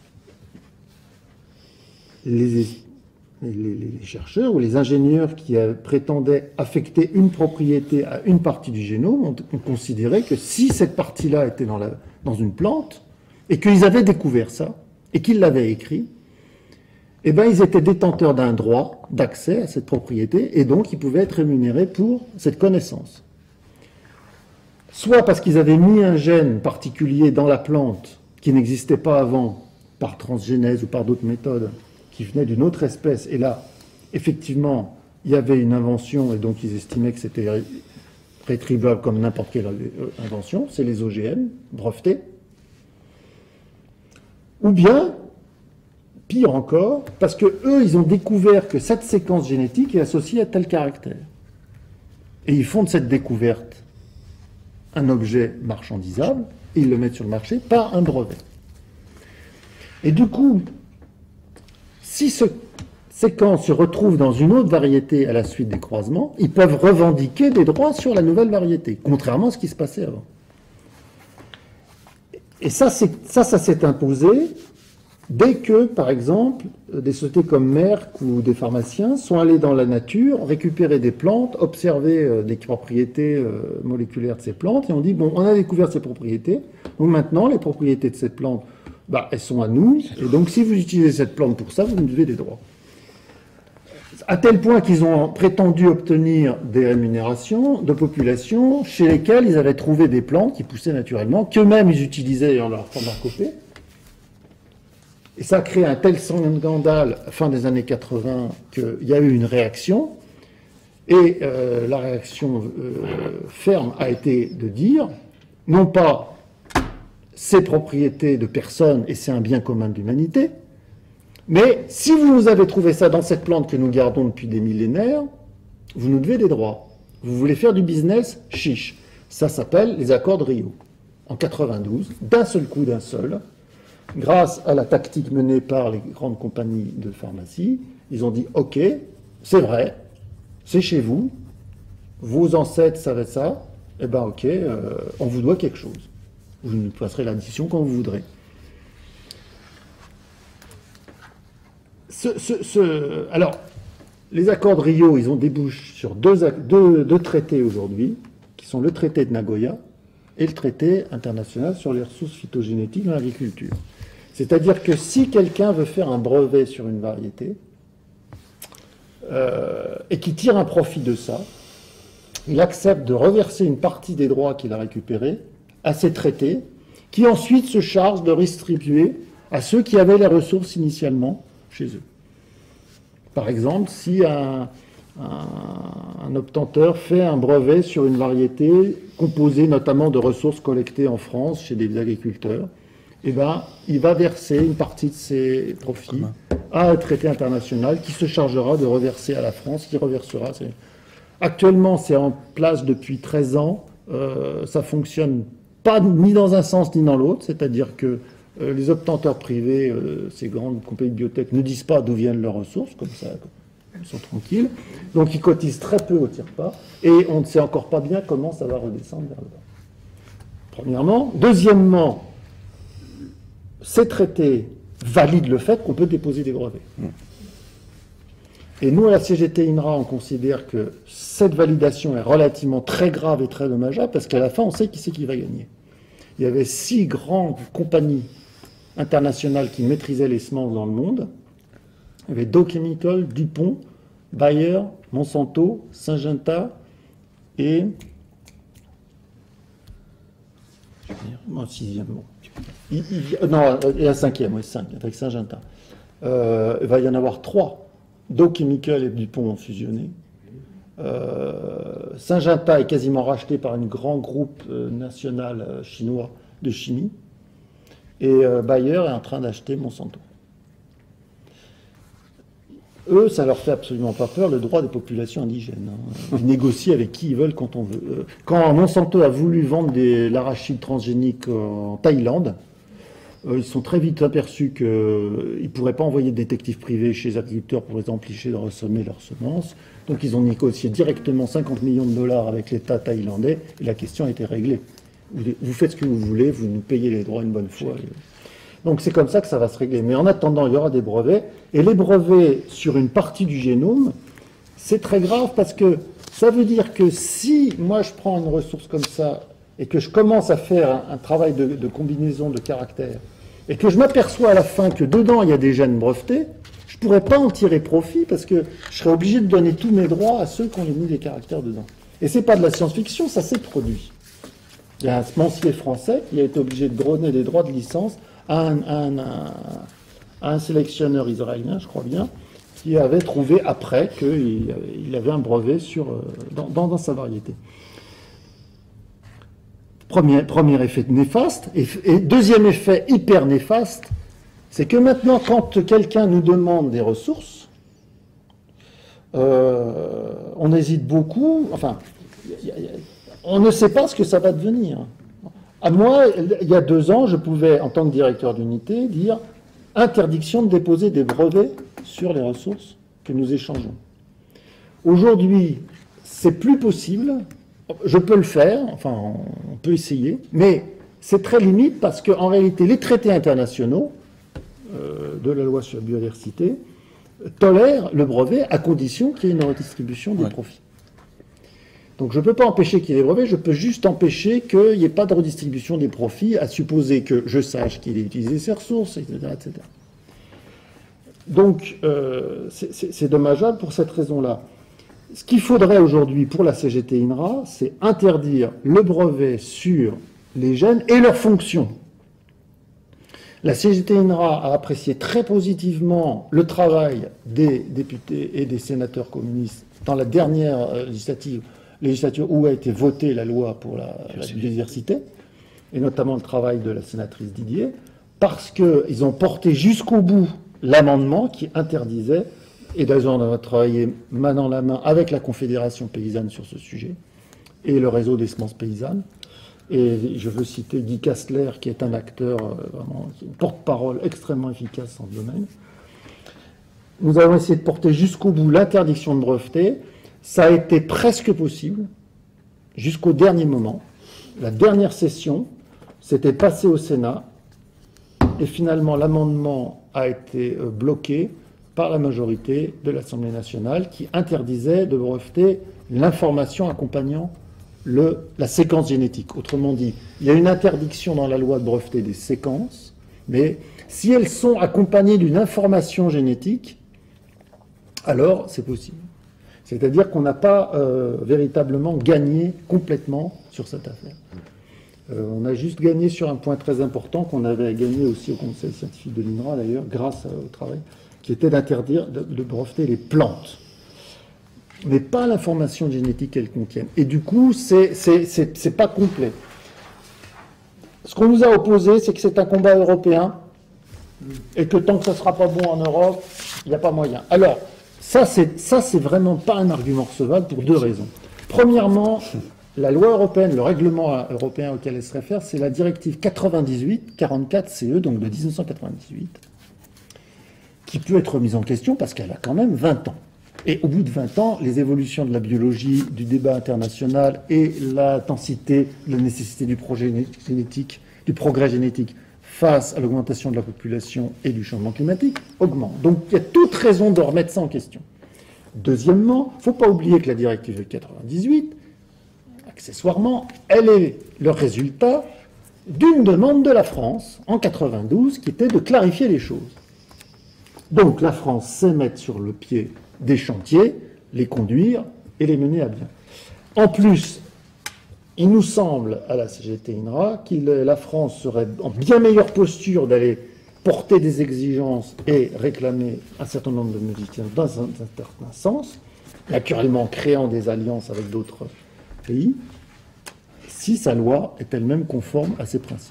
Speaker 3: les, les, les chercheurs ou les ingénieurs qui prétendaient affecter une propriété à une partie du génome ont, ont considéré que si cette partie-là était dans, la, dans une plante, et qu'ils avaient découvert ça, et qu'ils l'avaient écrit, eh bien, ils étaient détenteurs d'un droit d'accès à cette propriété, et donc ils pouvaient être rémunérés pour cette connaissance. Soit parce qu'ils avaient mis un gène particulier dans la plante qui n'existait pas avant, par transgénèse ou par d'autres méthodes, qui venait d'une autre espèce, et là, effectivement, il y avait une invention, et donc ils estimaient que c'était rétribuable comme n'importe quelle invention, c'est les O G M, brevetés. Ou bien, pire encore, parce que eux, ils ont découvert que cette séquence génétique est associée à tel caractère. Et ils font de cette découverte un objet marchandisable, et ils le mettent sur le marché par un brevet. Et du coup, si cette séquence se retrouve dans une autre variété à la suite des croisements, ils peuvent revendiquer des droits sur la nouvelle variété, contrairement à ce qui se passait avant. Et ça, ça, ça s'est imposé dès que, par exemple, des sociétés comme Merck ou des pharmaciens sont allés dans la nature, récupérer des plantes, observer euh, des propriétés euh, moléculaires de ces plantes, et on dit, bon, on a découvert ces propriétés, donc maintenant, les propriétés de cette plante, bah, elles sont à nous, et donc si vous utilisez cette plante pour ça, vous nous devez des droits. À tel point qu'ils ont prétendu obtenir des rémunérations de populations chez lesquelles ils avaient trouvé des plantes qui poussaient naturellement, qu'eux-mêmes ils utilisaient dans leur pharmacopée. Et ça a créé un tel scandale fin des années quatre-vingts qu'il y a eu une réaction. Et euh, la réaction euh, ferme a été de dire, non pas c'est propriété de personne et c'est un bien commun de l'humanité, mais si vous nous avez trouvé ça dans cette plante que nous gardons depuis des millénaires, vous nous devez des droits. Vous voulez faire du business, chiche. Ça s'appelle les accords de Rio. En quatre-vingt-douze, d'un seul coup, d'un seul, grâce à la tactique menée par les grandes compagnies de pharmacie, ils ont dit « Ok, c'est vrai, c'est chez vous, vos ancêtres savaient ça, eh bien ok, euh, on vous doit quelque chose. Vous nous passerez l'addition quand vous voudrez. » Ce, ce, ce, alors, les accords de Rio, ils ont débouché sur deux, deux, deux traités aujourd'hui, qui sont le traité de Nagoya et le traité international sur les ressources phytogénétiques dans l'agriculture. C'est-à-dire que si quelqu'un veut faire un brevet sur une variété, euh, et qui tire un profit de ça, il accepte de reverser une partie des droits qu'il a récupérés à ces traités, qui ensuite se chargent de redistribuer à ceux qui avaient les ressources initialement chez eux. Par exemple, si un, un, un obtenteur fait un brevet sur une variété composée notamment de ressources collectées en France chez des agriculteurs, eh ben, il va verser une partie de ses profits à un traité international qui se chargera de reverser à la France, qui reversera. Actuellement, c'est en place depuis treize ans. Euh, ça fonctionne pas ni dans un sens ni dans l'autre, c'est-à-dire que euh, les obtenteurs privés, euh, ces grandes compagnies de biotech, ne disent pas d'où viennent leurs ressources, comme ça, ils sont tranquilles. Donc ils cotisent très peu au tiers-pas, et on ne sait encore pas bien comment ça va redescendre vers le bas. premièrement. Deuxièmement, ces traités valident le fait qu'on peut déposer des brevets. Mmh. Et nous, à la C G T INRA, on considère que cette validation est relativement très grave et très dommageable, parce qu'à la fin, on sait qui c'est qui va gagner. Il y avait six grandes compagnies internationales qui maîtrisaient les semences dans le monde. Il y avait Dow Chemical, DuPont, Bayer, Monsanto, Syngenta et... Un sixième, bon. Il, il, non, et un cinquième, oui, cinq, avec Syngenta. Euh, il va y en avoir trois. Dow Chemical et DuPont ont fusionné. Euh, Syngenta est quasiment racheté par un grand groupe euh, national euh, chinois de chimie. Et euh, Bayer est en train d'acheter Monsanto. Eux, ça leur fait absolument pas peur, le droit des populations indigènes. Hein. Ils négocient avec qui ils veulent quand on veut. Quand Monsanto a voulu vendre de l'arachide transgénique en Thaïlande, ils sont très vite aperçus qu'ils ne pourraient pas envoyer de détectives privés chez les agriculteurs pour les empêcher de ressommer leurs semences. Donc ils ont négocié directement cinquante millions de dollars avec l'État thaïlandais et la question a été réglée. Vous faites ce que vous voulez, vous nous payez les droits une bonne fois. Donc c'est comme ça que ça va se régler. Mais en attendant, il y aura des brevets. Et les brevets sur une partie du génome, c'est très grave parce que ça veut dire que si moi je prends une ressource comme ça et que je commence à faire un, un travail de, de combinaison de caractères, et que je m'aperçois à la fin que dedans il y a des gènes brevetés, je ne pourrais pas en tirer profit parce que je serais obligé de donner tous mes droits à ceux qui ont mis des caractères dedans. Et ce n'est pas de la science-fiction, ça s'est produit. Il y a un semencier français qui a été obligé de donner des droits de licence à un, un, un, un sélectionneur israélien, je crois bien, qui avait trouvé après qu'il il avait un brevet sur, dans, dans, dans sa variété. Premier, premier effet néfaste. Et, et deuxième effet hyper néfaste, c'est que maintenant, quand quelqu'un nous demande des ressources, euh, on hésite beaucoup, enfin, y a, y a, on ne sait pas ce que ça va devenir. À moi, il y a deux ans, je pouvais, en tant que directeur d'unité, dire interdiction de déposer des brevets sur les ressources que nous échangeons. Aujourd'hui, c'est plus possible. Je peux le faire, enfin, on peut essayer, mais c'est très limite parce qu'en réalité, les traités internationaux euh, de la loi sur la biodiversité tolèrent le brevet à condition qu'il y ait une redistribution des ouais. profits. Donc je ne peux pas empêcher qu'il y ait des brevets, je peux juste empêcher qu'il n'y ait pas de redistribution des profits, à supposer que je sache qu'il ait utilisé ses ressources, et cetera et cetera. Donc euh, c'est dommageable pour cette raison-là. Ce qu'il faudrait aujourd'hui pour la C G T INRA, c'est interdire le brevet sur les gènes et leurs fonctions. La C G T INRA a apprécié très positivement le travail des députés et des sénateurs communistes dans la dernière législative, législature où a été votée la loi pour la, la biodiversité, et notamment le travail de la sénatrice Didier, parce qu'ils ont porté jusqu'au bout l'amendement qui interdisait. Et d'ailleurs, on a travaillé main dans la main avec la Confédération paysanne sur ce sujet et le réseau des semences paysannes. Et je veux citer Guy Kastler, qui est un acteur, vraiment, qui est une porte-parole extrêmement efficace dans ce domaine. Nous avons essayé de porter jusqu'au bout l'interdiction de breveter. Ça a été presque possible jusqu'au dernier moment. La dernière session, c'était passé au Sénat et finalement l'amendement a été bloqué par la majorité de l'Assemblée nationale qui interdisait de breveter l'information accompagnant le, la séquence génétique. Autrement dit, il y a une interdiction dans la loi de breveter des séquences, mais si elles sont accompagnées d'une information génétique, alors c'est possible. C'est-à-dire qu'on n'a pas euh, véritablement gagné complètement sur cette affaire. Euh, on a juste gagné sur un point très important qu'on avait gagné aussi au Conseil scientifique de l'INRA d'ailleurs, grâce au travail, qui était d'interdire de, de breveter les plantes, mais pas l'information génétique qu'elles contiennent. Et du coup, c'est pas complet. Ce qu'on nous a opposé, c'est que c'est un combat européen, et que tant que ça ne sera pas bon en Europe, il n'y a pas moyen. Alors, ça, c'est vraiment pas un argument recevable pour deux raisons. Premièrement, la loi européenne, le règlement européen auquel elle se réfère, c'est la directive quatre-vingt-dix-huit quarante-quatre C E, donc de mille neuf cent quatre-vingt-dix-huit, qui peut être remise en question parce qu'elle a quand même vingt ans. Et au bout de vingt ans, les évolutions de la biologie, du débat international et l'intensité, la nécessité du projet génétique, du progrès génétique face à l'augmentation de la population et du changement climatique augmentent. Donc il y a toute raison de remettre ça en question. Deuxièmement, il ne faut pas oublier que la directive de quatre-vingt-dix-huit, accessoirement, elle est le résultat d'une demande de la France en quatre-vingt-douze qui était de clarifier les choses. Donc la France sait mettre sur le pied des chantiers, les conduire et les mener à bien. En plus, il nous semble à la C G T INRA que la France serait en bien meilleure posture d'aller porter des exigences et réclamer un certain nombre de modifications dans un certain sens, naturellement en créant des alliances avec d'autres pays, si sa loi est elle-même conforme à ces principes.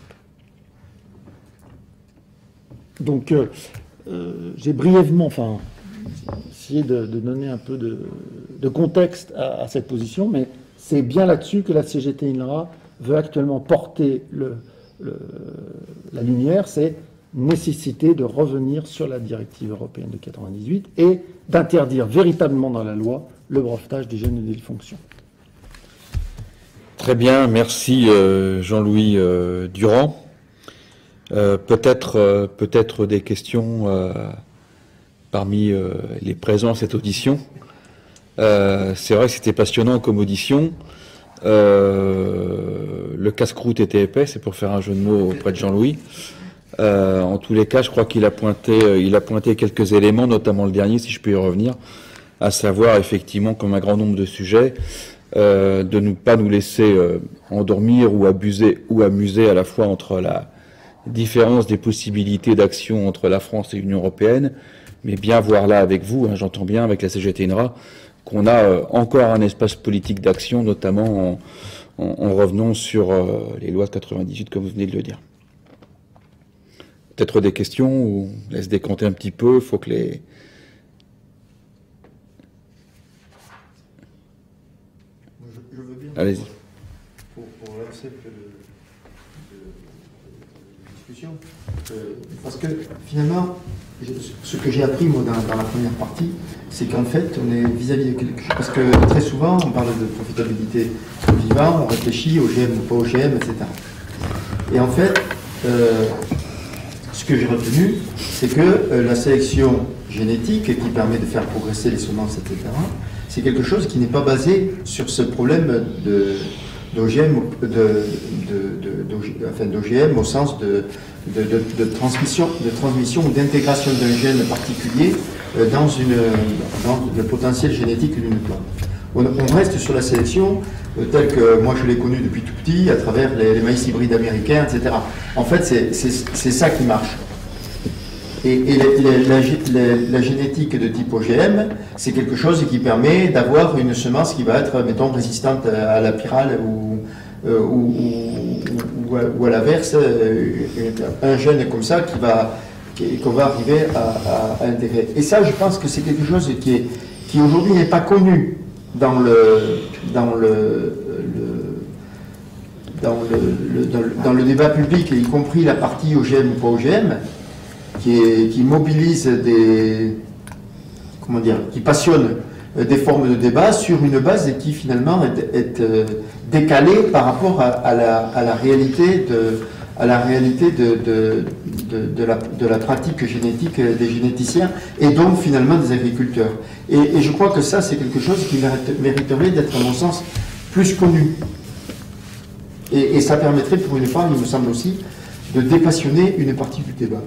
Speaker 3: Donc, euh, euh, j'ai brièvement, enfin, essayé de, de donner un peu de, de contexte à, à cette position, mais c'est bien là-dessus que la C G T INRA veut actuellement porter le, le, la lumière, c'est nécessité de revenir sur la directive européenne de quatre-vingt-dix-huit et d'interdire véritablement dans la loi le brevetage des gènes et des fonctions.
Speaker 2: Très bien, merci euh, Jean-Louis euh, Durand. Euh, peut-être euh, peut-être des questions euh, parmi euh, les présents à cette audition. Euh, c'est vrai que c'était passionnant comme audition. Euh, le casse-croûte était épais, c'est pour faire un jeu de mots auprès de Jean-Louis. Euh, en tous les cas, je crois qu'il a pointé, il a pointé quelques éléments, notamment le dernier, si je peux y revenir, à savoir effectivement, comme un grand nombre de sujets, euh, de ne pas nous laisser euh, endormir ou abuser ou amuser à la fois entre la différence des possibilités d'action entre la France et l'Union européenne, mais bien voir là avec vous, hein, j'entends bien avec la C G T INRA, qu'on a euh, encore un espace politique d'action, notamment en, en, en revenant sur euh, les lois de quatre-vingt-dix-huit, comme vous venez de le dire. Peut-être des questions, ou on laisse décanter un petit peu, il faut que les...
Speaker 4: Je, je veux bien.
Speaker 2: Allez-y.
Speaker 4: Pour, pour lancer un peu de, de, de discussion. Euh, parce que finalement, je, ce que j'ai appris moi dans, dans la première partie, c'est qu'en fait, on est vis-à-vis de quelque chose. Parce que très souvent, on parle de profitabilité vivant, on réfléchit au G M ou pas au G M, et cetera. Et en fait, euh, ce que j'ai retenu, c'est que euh, la sélection génétique qui permet de faire progresser les semences, et cetera, c'est quelque chose qui n'est pas basé sur ce problème de, d'O G M, de, de, de, enfin, d'O G M au sens de, de, de, de transmission, de transmission ou d'intégration d'un gène particulier euh, dans, une, dans le potentiel génétique d'une plante. On, on reste sur la sélection euh, telle que moi je l'ai connue depuis tout petit, à travers les, les maïs hybrides américains, et cetera. En fait, c'est, c'est, c'est ça qui marche. Et, et les, les, la, la, la génétique de type O G M, c'est quelque chose qui permet d'avoir une semence qui va être, mettons, résistante à la pyrale ou, euh, ou, ou, ou, à, ou à l'inverse, euh, un gène comme ça qui va, qui, qu'on va arriver à, à, à intégrer. Et ça, je pense que c'est quelque chose qui, est, qui aujourd'hui n'est pas connu dans le, dans le, le Dans le, le, dans, le, dans le débat public, y compris la partie O G M ou pas O G M, qui, est, qui mobilise des, comment dire, qui passionne des formes de débat sur une base qui finalement est, est euh, décalée par rapport à, à, la, à la réalité de, à la réalité de, de, de, de, la, de la pratique génétique des généticiens et donc finalement des agriculteurs. Et, et je crois que ça, c'est quelque chose qui mérite, mériterait d'être, à mon sens, plus connu. Et, et ça permettrait, pour une part, il me semble aussi, de dépassionner une partie du débat.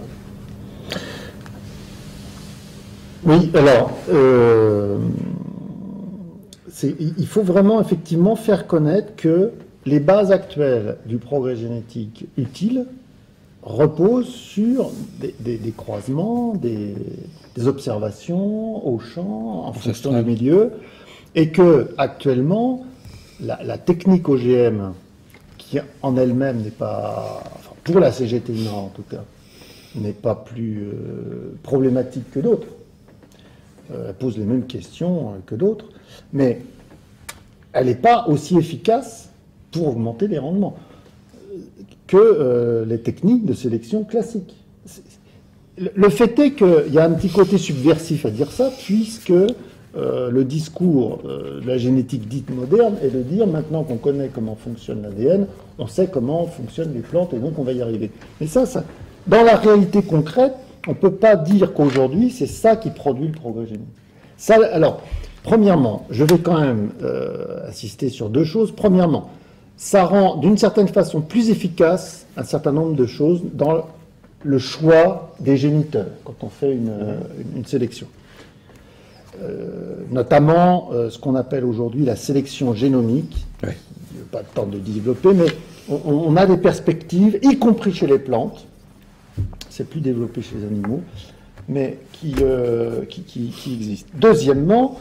Speaker 3: Oui, alors, euh, c'est, il faut vraiment effectivement faire connaître que les bases actuelles du progrès génétique utile reposent sur des, des, des croisements, des, des observations au champ, en fonction du milieu, et que actuellement, la, la technique O G M, qui en elle-même n'est pas, enfin, pour la C G T INRA en tout cas, n'est pas plus euh, problématique que d'autres. Euh, elle pose les mêmes questions euh, que d'autres, mais elle n'est pas aussi efficace pour augmenter les rendements que euh, les techniques de sélection classiques. Le fait est qu'il y a un petit côté subversif à dire ça, puisque euh, le discours euh, de la génétique dite moderne est de dire, maintenant qu'on connaît comment fonctionne l'A D N, on sait comment fonctionnent les plantes et donc on va y arriver. Mais ça, ça dans la réalité concrète, on ne peut pas dire qu'aujourd'hui, c'est ça qui produit le progrès génétique. Ça, alors, premièrement, je vais quand même euh, insister sur deux choses. Premièrement, ça rend d'une certaine façon plus efficace un certain nombre de choses dans le choix des géniteurs, quand on fait une, une, une sélection. Euh, notamment euh, ce qu'on appelle aujourd'hui la sélection génomique. Oui. Il n'y a pas de temps de développer, mais on, on a des perspectives, y compris chez les plantes, c'est plus développé chez les animaux, mais qui, euh, qui, qui, qui existent. Deuxièmement,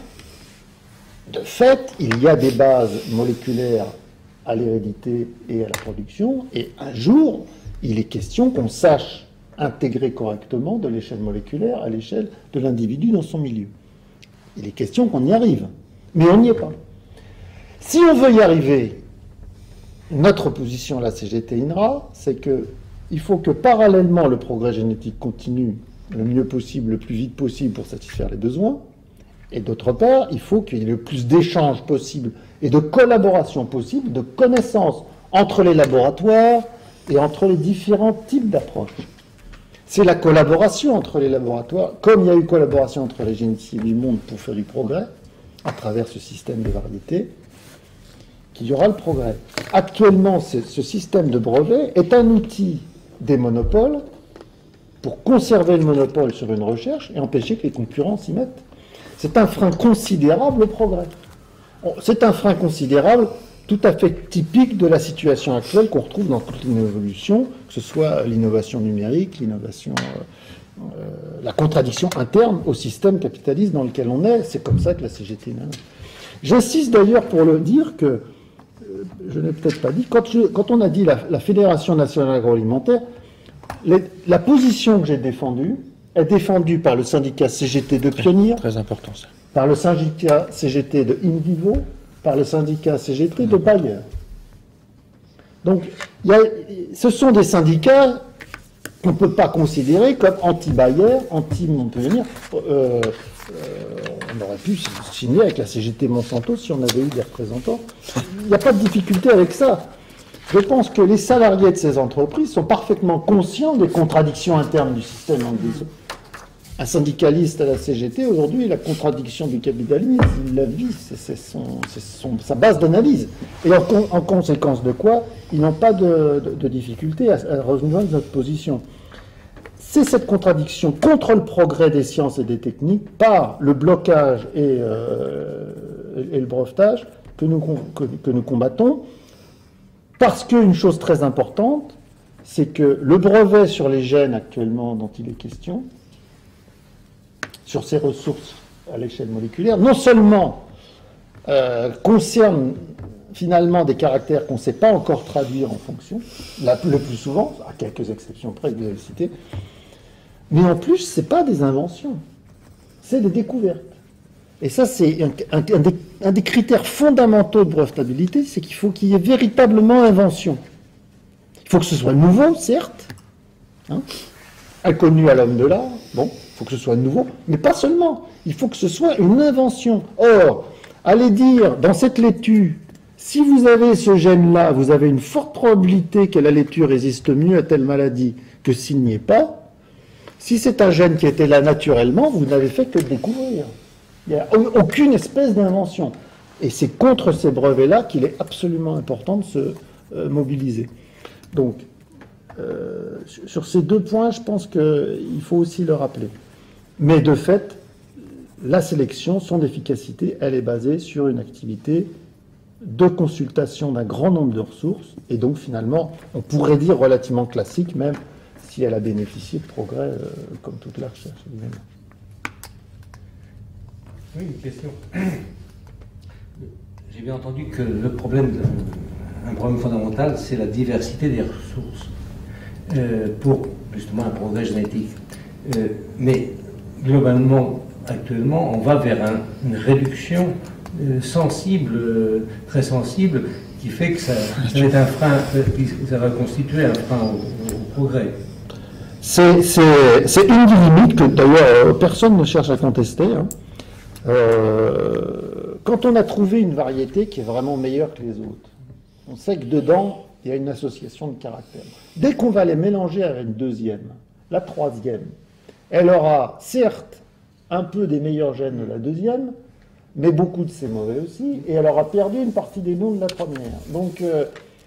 Speaker 3: de fait, il y a des bases moléculaires à l'hérédité et à la production, et un jour, il est question qu'on sache intégrer correctement de l'échelle moléculaire à l'échelle de l'individu dans son milieu. Il est question qu'on y arrive, mais on n'y est pas. Si on veut y arriver, notre position à la C G T INRA, c'est que il faut que parallèlement le progrès génétique continue le mieux possible, le plus vite possible pour satisfaire les besoins, et d'autre part, il faut qu'il y ait le plus d'échanges possible et de collaboration possible, de connaissances entre les laboratoires et entre les différents types d'approches. C'est la collaboration entre les laboratoires, comme il y a eu collaboration entre les généticiens du monde pour faire du progrès, à travers ce système de variétés, qu'il y aura le progrès. Actuellement, ce système de brevet est un outil des monopoles pour conserver le monopole sur une recherche et empêcher que les concurrents s'y mettent. C'est un frein considérable au progrès. C'est un frein considérable tout à fait typique de la situation actuelle qu'on retrouve dans toute l'évolution, que ce soit l'innovation numérique, l'innovation, euh, euh, la contradiction interne au système capitaliste dans lequel on est. C'est comme ça que la C G T... J'insiste d'ailleurs pour le dire que, euh, je n'ai peut-être pas dit, quand, je, quand on a dit la, la Fédération nationale agroalimentaire, les, la position que j'ai défendue est défendue par le syndicat C G T de Pionnier,
Speaker 2: très important ça,
Speaker 3: par le syndicat C G T de InVivo, par le syndicat C G T de Bayer. Donc, il y a, ce sont des syndicats qu'on ne peut pas considérer comme anti-Bayer, anti-Montpellier. Euh, euh, on aurait pu signer avec la C G T Monsanto si on avait eu des représentants. Il n'y a pas de difficulté avec ça. Je pense que les salariés de ces entreprises sont parfaitement conscients des contradictions internes du système anglais. Un syndicaliste à la C G T, aujourd'hui, la contradiction du capitalisme, il la vit, c'est sa base d'analyse. Et en, en conséquence de quoi, ils n'ont pas de, de, de difficulté à, à rejoindre notre position. C'est cette contradiction contre le progrès des sciences et des techniques par le blocage et, euh, et le brevetage que nous, que, que nous combattons, parce qu'une chose très importante, c'est que le brevet sur les gènes actuellement dont il est question, sur ces ressources à l'échelle moléculaire, non seulement euh, concerne finalement des caractères qu'on ne sait pas encore traduire en fonction, la, le plus souvent, à quelques exceptions près que vous avez citées, mais en plus, ce n'est pas des inventions, c'est des découvertes. Et ça, c'est un, un, un, des, un des critères fondamentaux de brevetabilité, c'est qu'il faut qu'il y ait véritablement invention. Il faut que ce soit nouveau, certes, hein, inconnu à l'homme de l'art, bon, il faut que ce soit nouveau, mais pas seulement. Il faut que ce soit une invention. Or, allez dire, dans cette laitue, si vous avez ce gène-là, vous avez une forte probabilité que la laitue résiste mieux à telle maladie que s'il n'y est pas. Si c'est un gène qui était là naturellement, vous n'avez fait que le découvrir. Il n'y a aucune espèce d'invention. Et c'est contre ces brevets-là qu'il est absolument important de se euh, mobiliser. Donc, euh, sur ces deux points, je pense qu'il faut aussi le rappeler. Mais de fait, la sélection, son efficacité, elle est basée sur une activité de consultation d'un grand nombre de ressources, et donc finalement, on pourrait dire relativement classique, même si elle a bénéficié de progrès, euh, comme toute la recherche, évidemment.
Speaker 5: Oui, une question. J'ai bien entendu que le problème, un problème fondamental, c'est la diversité des ressources euh, pour justement un progrès génétique. Euh, mais globalement, actuellement, on va vers un, une réduction euh, sensible, euh, très sensible, qui fait que ça, ça, est un frein, euh, ça va constituer un frein au, au progrès.
Speaker 3: C'est une des limites que d'ailleurs personne ne cherche à contester. Hein. Euh, quand on a trouvé une variété qui est vraiment meilleure que les autres, on sait que dedans, il y a une association de caractères. Dès qu'on va les mélanger avec une deuxième, la troisième, elle aura certes un peu des meilleurs gènes de la deuxième, mais beaucoup de ses mauvais aussi, et elle aura perdu une partie des noms de la première. Donc, euh,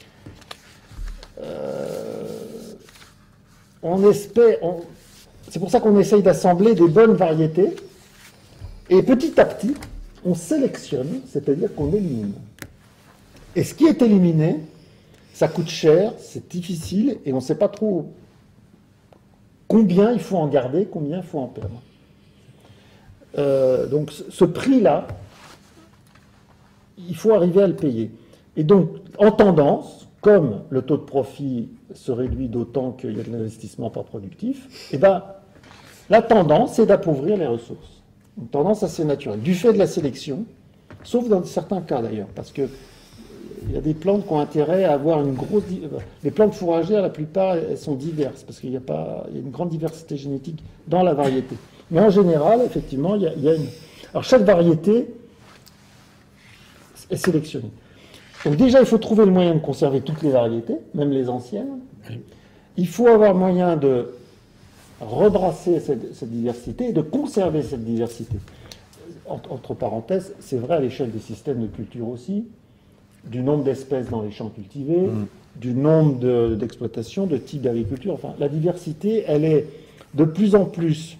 Speaker 3: euh, on espère... On, c'est pour ça qu'on essaye d'assembler des bonnes variétés, et petit à petit, on sélectionne, c'est-à-dire qu'on élimine. Et ce qui est éliminé, ça coûte cher, c'est difficile, et on ne sait pas trop combien il faut en garder, combien il faut en perdre. Euh, donc ce prix-là, il faut arriver à le payer. Et donc, en tendance, comme le taux de profit se réduit d'autant qu'il y a de l'investissement pas productif, eh ben, la tendance, c'est d'appauvrir les ressources. Une tendance assez naturelle, du fait de la sélection, sauf dans certains cas d'ailleurs, parce que il y a des plantes qui ont intérêt à avoir une grosse... Les plantes fourragères, la plupart, elles sont diverses, parce qu'il y a pas... il y a une grande diversité génétique dans la variété. Mais en général, effectivement, il y a, il y a une... Alors, chaque variété est sélectionnée. Donc déjà, il faut trouver le moyen de conserver toutes les variétés, même les anciennes. Il faut avoir moyen de rebrasser cette, cette diversité et de conserver cette diversité. Entre, entre parenthèses, c'est vrai à l'échelle des systèmes de culture aussi, du nombre d'espèces dans les champs cultivés, mmh. du nombre d'exploitations, de, de types d'agriculture. Enfin, la diversité, elle est de plus en plus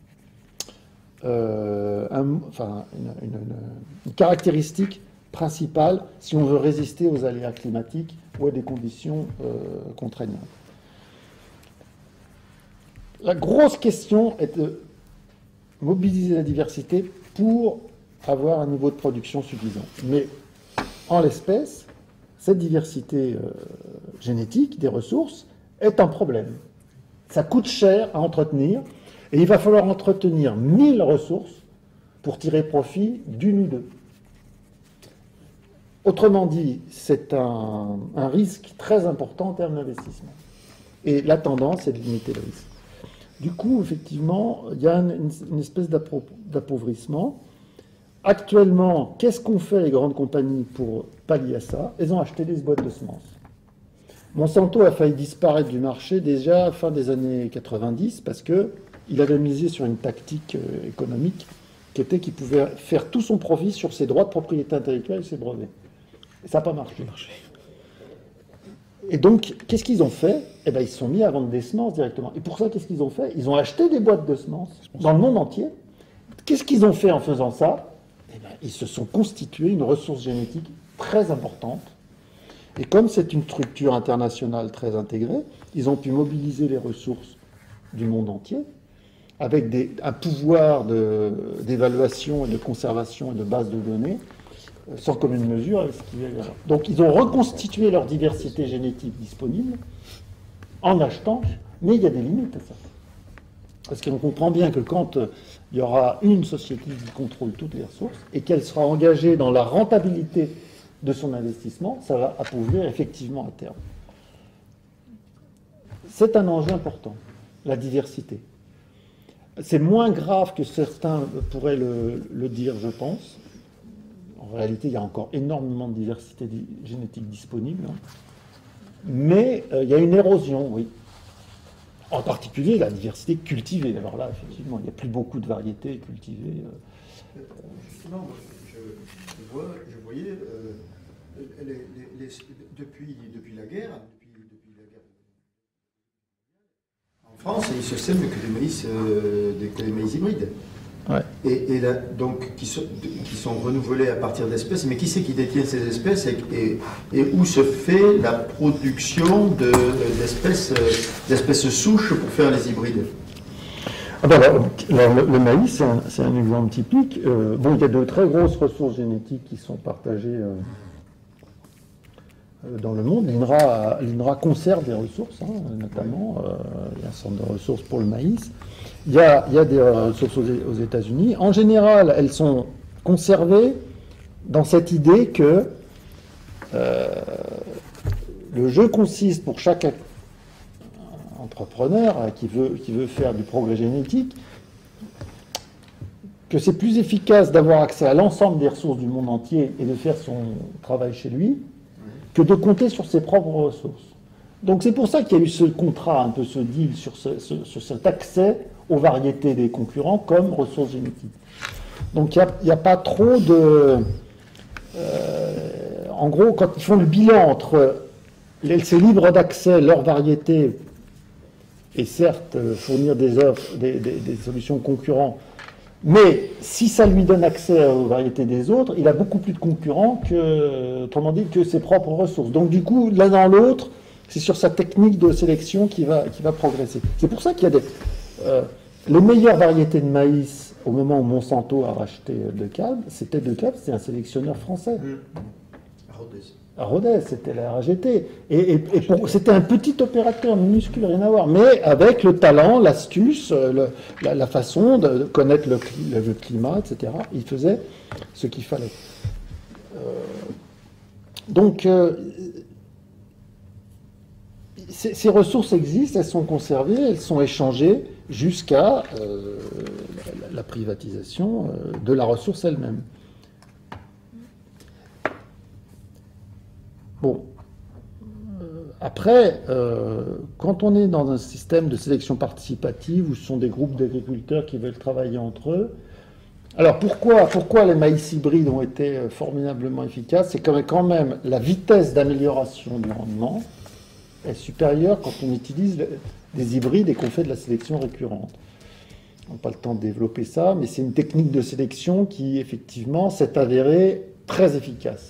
Speaker 3: euh, un, enfin, une, une, une, une caractéristique principale si on veut résister aux aléas climatiques ou à des conditions euh, contraignantes. La grosse question est de mobiliser la diversité pour avoir un niveau de production suffisant. Mais en l'espèce, cette diversité euh, génétique des ressources est un problème. Ça coûte cher à entretenir, et il va falloir entretenir mille ressources pour tirer profit d'une ou deux. Autrement dit, c'est un, un risque très important en termes d'investissement. Et la tendance est de limiter le risque. Du coup, effectivement, il y a une, une espèce d'appauvrissement. Actuellement, qu'est-ce qu'ont fait les grandes compagnies pour pallier à ça? Elles ont acheté des boîtes de semences. Monsanto a failli disparaître du marché déjà à la fin des années quatre-vingt-dix parce qu'il avait misé sur une tactique euh, économique qui était qu'il pouvait faire tout son profit sur ses droits de propriété intellectuelle et ses brevets. Et ça n'a pas marché. Et donc, qu'est-ce qu'ils ont fait? Eh bien, ils se sont mis à vendre des semences directement. Et pour ça, qu'est-ce qu'ils ont fait? Ils ont acheté des boîtes de semences dans le monde entier. Qu'est-ce qu'ils ont fait en faisant ça? Eh bien, ils se sont constitués une ressource génétique très importante. Et comme c'est une structure internationale très intégrée, ils ont pu mobiliser les ressources du monde entier avec des, un pouvoir d'évaluation et de conservation et de base de données sans commune mesure avec ce qu'il y a là. Donc ils ont reconstitué leur diversité génétique disponible en achetant, mais il y a des limites à ça. Parce qu'on comprend bien que quand il y aura une société qui contrôle toutes les ressources et qu'elle sera engagée dans la rentabilité de son investissement, ça va appauvrir effectivement à terme. C'est un enjeu important, la diversité. C'est moins grave que certains pourraient le, le dire, je pense. En réalité, il y a encore énormément de diversité génétique disponible. Hein. Mais euh, il y a une érosion, oui. En particulier, la diversité cultivée. Alors là, effectivement, il n'y a plus beaucoup de variétés cultivées. Euh,
Speaker 4: Justement, moi, je, je, vois, je voyais, euh, les, les, les, depuis, depuis la guerre, depuis, depuis la guerre en France, il se sème que des maïs, euh, des, que des maïs hybrides.
Speaker 3: Ouais.
Speaker 4: Et, et là, donc, qui sont, qui sont renouvelés à partir d'espèces, mais qui c'est qui détient ces espèces et, et, et où se fait la production d'espèces de, d'espèces souches pour faire les hybrides?
Speaker 3: Ah ben alors, le, le maïs, c'est un, un exemple typique. Euh, bon, il y a de très grosses ressources génétiques qui sont partagées euh, dans le monde. L'INRA conserve des ressources, hein, notamment. Euh, il y a un centre de ressources pour le maïs. Il y a, il y a des ressources aux, aux États-Unis. En général, elles sont conservées dans cette idée que euh, le jeu consiste pour chaque entrepreneur qui veut, qui veut faire du progrès génétique, que c'est plus efficace d'avoir accès à l'ensemble des ressources du monde entier et de faire son travail chez lui, que de compter sur ses propres ressources. Donc c'est pour ça qu'il y a eu ce contrat, un peu ce deal sur, ce, ce, sur cet accès aux variétés des concurrents comme ressources génétiques. Donc il n'y a, a pas trop de... Euh, en gros, quand ils font le bilan entre c'est libre d'accès, leurs variétés, et certes fournir des offres, des, des, des solutions concurrentes, mais si ça lui donne accès aux variétés des autres, il a beaucoup plus de concurrents que, autrement dit, que ses propres ressources. Donc du coup, l'un dans l'autre, c'est sur sa technique de sélection qui va, qui va progresser. C'est pour ça qu'il y a des... Euh, les meilleures variétés de maïs, au moment où Monsanto a racheté De Kalb, c'était De Kalb, c'était un sélectionneur français. Mmh.
Speaker 4: À Rodez.
Speaker 3: À Rodez, c'était la R G T. Et, et, et c'était un petit opérateur minuscule, rien à voir, mais avec le talent, l'astuce, le, la, la façon de connaître le, le climat, et cetera. Il faisait ce qu'il fallait. Euh, donc, euh, ces, ces ressources existent, elles sont conservées, elles sont échangées jusqu'à euh, la, la privatisation euh, de la ressource elle-même. Bon, euh, après, euh, quand on est dans un système de sélection participative où ce sont des groupes d'agriculteurs qui veulent travailler entre eux, alors pourquoi, pourquoi les maïs hybrides ont été formidablement efficaces? C'est que quand même la vitesse d'amélioration du rendement est supérieure quand on utilise des hybrides et qu'on fait de la sélection récurrente. On n'a pas le temps de développer ça, mais c'est une technique de sélection qui, effectivement, s'est avérée très efficace.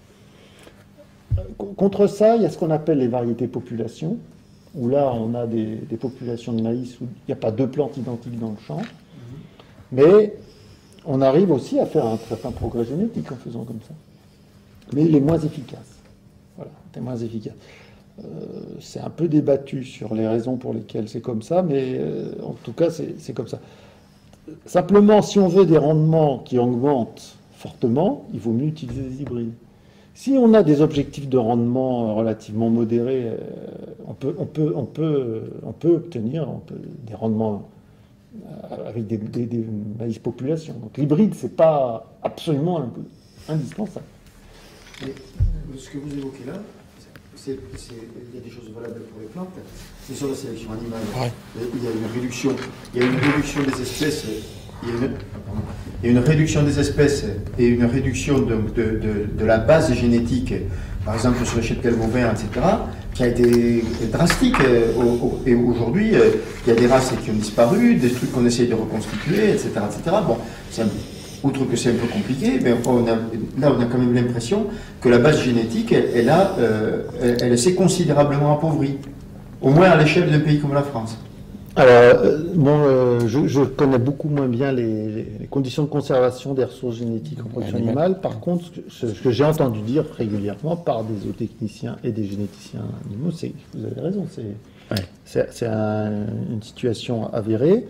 Speaker 3: Contre ça, il y a ce qu'on appelle les variétés populations, où là, on a des, des populations de maïs où il n'y a pas deux plantes identiques dans le champ, mais on arrive aussi à faire un certain progrès génétique en faisant comme ça. Mais il est moins efficace. Voilà, c'est moins efficace. Euh, c'est un peu débattu sur les raisons pour lesquelles c'est comme ça, mais euh, en tout cas, c'est comme ça. Simplement, si on veut des rendements qui augmentent fortement, il vaut mieux utiliser des hybrides. Si on a des objectifs de rendement relativement modérés, on peut, on peut, on peut, on peut obtenir on peut, des rendements avec des, des, des maïs populations. Donc l'hybride, c'est pas absolument indispensable.
Speaker 4: Et ce que vous évoquez là, c'est, c'est, il y a des choses valables pour les plantes, mais sur la sélection animale, ouais. il y a une réduction, il y a une réduction des espèces. Il y, a une, il y a une réduction des espèces et une réduction de, de, de, de la base génétique, par exemple sur les cheptels bovins, et cetera, qui a été drastique. Et aujourd'hui, il y a des races qui ont disparu, des trucs qu'on essaye de reconstituer, et cetera, et cetera. Bon, un, outre que c'est un peu compliqué, mais on a, là on a quand même l'impression que la base génétique, elle, elle, a, euh, elle, elle s'est considérablement appauvrie, au moins à l'échelle d'un pays comme la France.
Speaker 3: Alors, euh, bon, euh, je, je connais beaucoup moins bien les, les, les conditions de conservation des ressources génétiques en production animale. Par contre, ce que, ce que j'ai entendu dire régulièrement par des zootechniciens et des généticiens animaux, c'est, vous avez raison, c'est ouais. un, une situation avérée.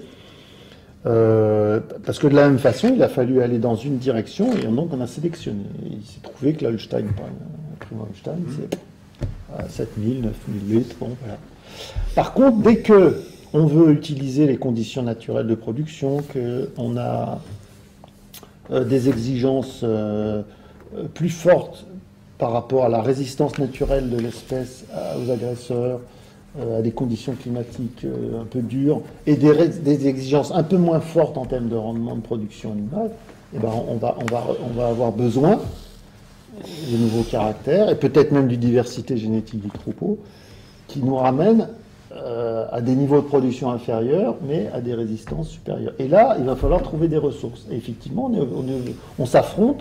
Speaker 3: Euh, parce que de la même façon, il a fallu aller dans une direction et donc on a sélectionné. Et il s'est trouvé que l'Holstein, par Holstein, c'est à sept mille, neuf mille litres, bon, voilà. Par contre, dès que on veut utiliser les conditions naturelles de production, qu'on a euh, des exigences euh, plus fortes par rapport à la résistance naturelle de l'espèce aux agresseurs, euh, à des conditions climatiques euh, un peu dures, et des, des exigences un peu moins fortes en termes de rendement de production animale, eh ben on, va, on, va, on va avoir besoin de nouveaux caractères, et peut-être même d'une diversité génétique du troupeau, qui nous ramène Euh, à des niveaux de production inférieurs, mais à des résistances supérieures. Et là, il va falloir trouver des ressources. Et effectivement, on, est, on, est, on s'affronte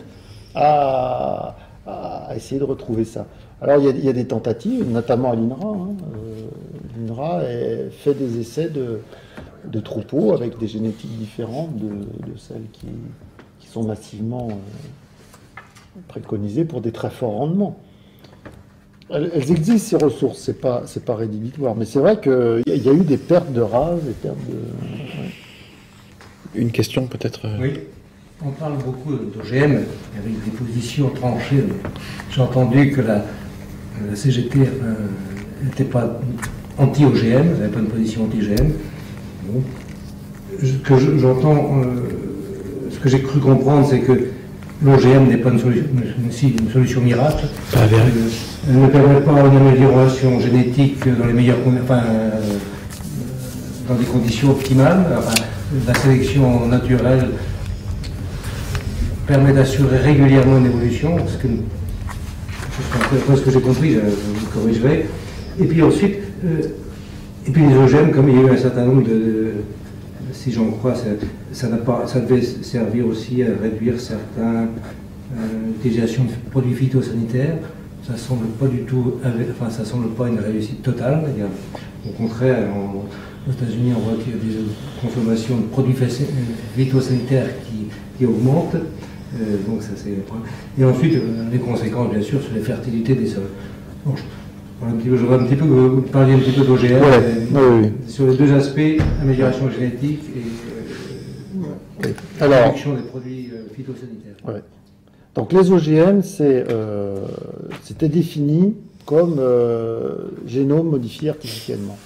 Speaker 3: à, à essayer de retrouver ça. Alors, il y a, il y a des tentatives, notamment à l'INRA. Hein. Euh, L'INRA fait des essais de, de troupeaux avec des génétiques différentes de, de celles qui, qui sont massivement euh, préconisées pour des très forts rendements. Elles existent, ces ressources, c'est pas, c'est pas rédhibitoire, mais c'est vrai qu'il y, y a eu des pertes de races, des pertes de... Ouais.
Speaker 2: Une question peut-être.
Speaker 5: Oui, on parle beaucoup d'O G M, avec des positions tranchées. J'ai entendu que la, la C G T n'était euh, pas anti-O G M, elle n'avait pas une position anti-O G M. Bon. Que j'entends, euh, ce que j'ai cru comprendre, c'est que l'O G M n'est pas une solution, une, une solution miracle.
Speaker 2: Pas avéré.
Speaker 5: Euh, elle ne permet pas une amélioration génétique dans les meilleures, enfin, euh, dans des conditions optimales. Enfin, la sélection naturelle permet d'assurer régulièrement une évolution, ce que, ce que j'ai compris, je vous corrigerai. Et puis ensuite, euh, et puis les O G M, comme il y a eu un certain nombre de, de si j'en crois, ça, ça, n'a pas, ça devait servir aussi à réduire certaines euh, utilisations de produits phytosanitaires. Ça semble pas du tout, enfin ça semble pas une réussite totale. Il y a, au contraire, en, aux États-Unis, on voit qu'il y a des consommations de produits phytosanitaires qui, qui augmentent. Euh, donc ça c'est. Et ensuite, euh, les conséquences, bien sûr, sur les fertilités des sols. Bon, je, un petit peu, je voudrais un petit peu que vous parliez un petit peu d'O G M,
Speaker 3: ouais, oui, oui.
Speaker 5: Sur les deux aspects, amélioration génétique et euh,
Speaker 3: Alors,
Speaker 5: réduction des produits euh, phytosanitaires.
Speaker 3: Ouais. Donc les O G M, c'est, euh, c'était défini comme euh, génome modifié artificiellement.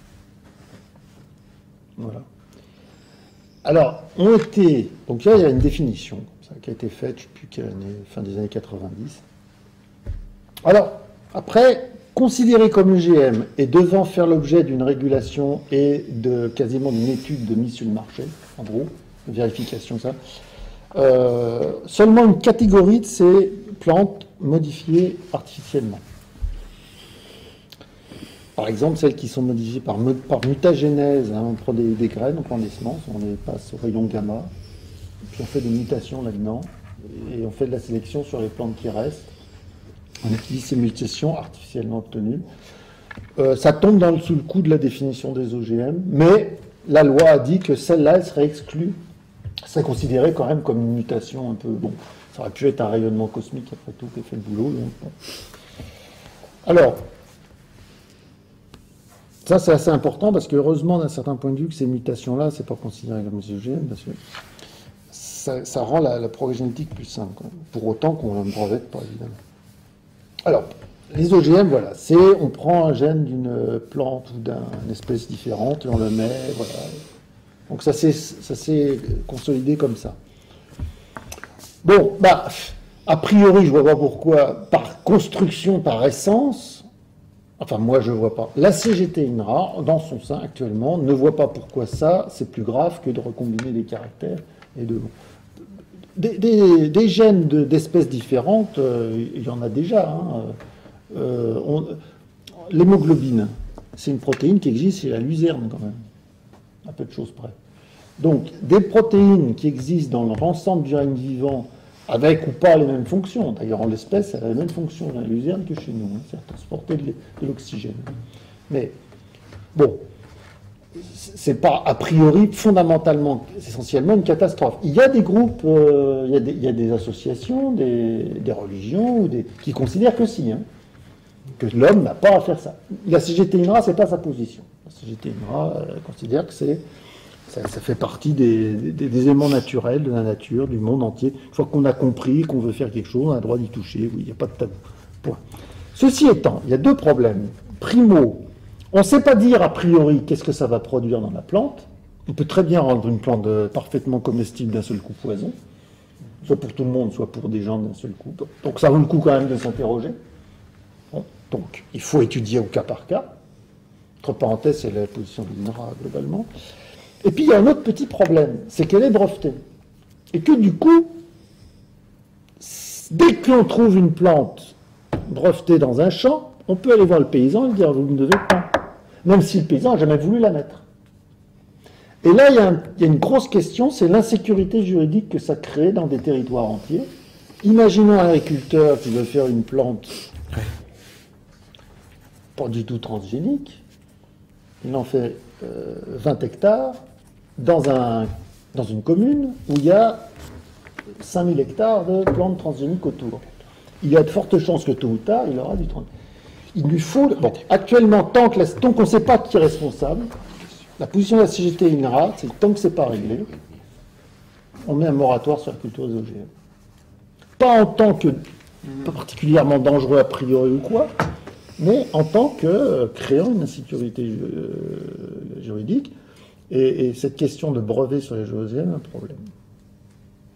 Speaker 3: Voilà. Alors, ont été, donc là il y a une définition comme ça, qui a été faite, je ne sais plus quelle année, fin des années quatre-vingt-dix. Alors, après, considéré comme O G M et devant faire l'objet d'une régulation et de quasiment d'une étude de mise sur le marché, en gros, de vérification, ça, euh, seulement une catégorie de ces plantes modifiées artificiellement. Par exemple, celles qui sont modifiées par, par mutagénèse, hein, on prend des, des graines, on prend des semences, on les passe au rayon gamma, puis on fait des mutations là-dedans, et on fait de la sélection sur les plantes qui restent. On utilise ces mutations artificiellement obtenues. Euh, ça tombe dans le, sous le coup de la définition des O G M, mais la loi a dit que celle-là, elle serait exclue. C'est considéré quand même comme une mutation un peu... Bon, ça aurait pu être un rayonnement cosmique, après tout, qui a fait le boulot. Donc, bon. Alors, ça c'est assez important, parce que heureusement, d'un certain point de vue, que ces mutations-là, c'est pas considéré comme des O G M, parce que ça, ça rend la, la progrès génétique plus simple, quand même. Pour autant qu'on ne brevette pas, évidemment. Alors, les O G M, voilà, c'est on prend un gène d'une plante ou d'une espèce différente et on le met, voilà. Donc ça s'est consolidé comme ça. Bon, bah, a priori, je ne vois pas pourquoi, par construction, par essence, enfin moi je ne vois pas, la C G T INRA, dans son sein actuellement, ne voit pas pourquoi ça, c'est plus grave que de recombiner des caractères et de... Des, des, des gènes d'espèces différentes, euh, il y en a déjà. Hein. Euh, L'hémoglobine, c'est une protéine qui existe chez la luzerne quand même, à peu de choses près. Donc, des protéines qui existent dans l'ensemble du règne vivant, avec ou pas les mêmes fonctions. D'ailleurs, en l'espèce, elle a les mêmes fonctions dans la luzerne que chez nous, hein, c'est transporter de l'oxygène. Mais, bon, c'est pas a priori fondamentalement, essentiellement une catastrophe. Il y a des groupes, euh, il, y a des, il y a des associations, des, des religions ou des, qui considèrent que si, hein, que l'homme n'a pas à faire ça. La C G T INRA, c'est pas sa position. La C G T INRA euh, considère que c'est ça, ça fait partie des, des, des éléments naturels de la nature, du monde entier. Une fois qu'on a compris qu'on veut faire quelque chose, on a le droit d'y toucher. Oui, il n'y a pas de tabou. Point. Ceci étant, il y a deux problèmes. Primo, on ne sait pas dire a priori qu'est-ce que ça va produire dans la plante. On peut très bien rendre une plante parfaitement comestible d'un seul coup poison, soit pour tout le monde, soit pour des gens d'un seul coup. Donc ça vaut le coup quand même de s'interroger. Bon, donc il faut étudier au cas par cas. Entre parenthèses, c'est la position de l'INRA globalement. Et puis il y a un autre petit problème, c'est qu'elle est brevetée. Et que du coup, dès qu'on trouve une plante brevetée dans un champ, on peut aller voir le paysan et lui dire « vous ne devez pas ». Même si le paysan n'a jamais voulu la mettre. Et là, il y a, un, il y a une grosse question, c'est l'insécurité juridique que ça crée dans des territoires entiers. Imaginons un agriculteur qui veut faire une plante pas du tout transgénique. Il en fait euh, vingt hectares dans, un, dans une commune où il y a cinq mille hectares de plantes transgéniques autour. Il y a de fortes chances que tôt ou tard, il aura du transgénique. Il lui faut... Bon, actuellement, tant qu'on ne sait pas qui est responsable, la position de la C G T INRA, c'est tant que ce n'est pas réglé, on met un moratoire sur la culture des O G M. Pas en tant que pas particulièrement dangereux a priori ou quoi, mais en tant que euh, créant une insécurité euh, juridique. Et, et cette question de brevet sur les O G M est un problème.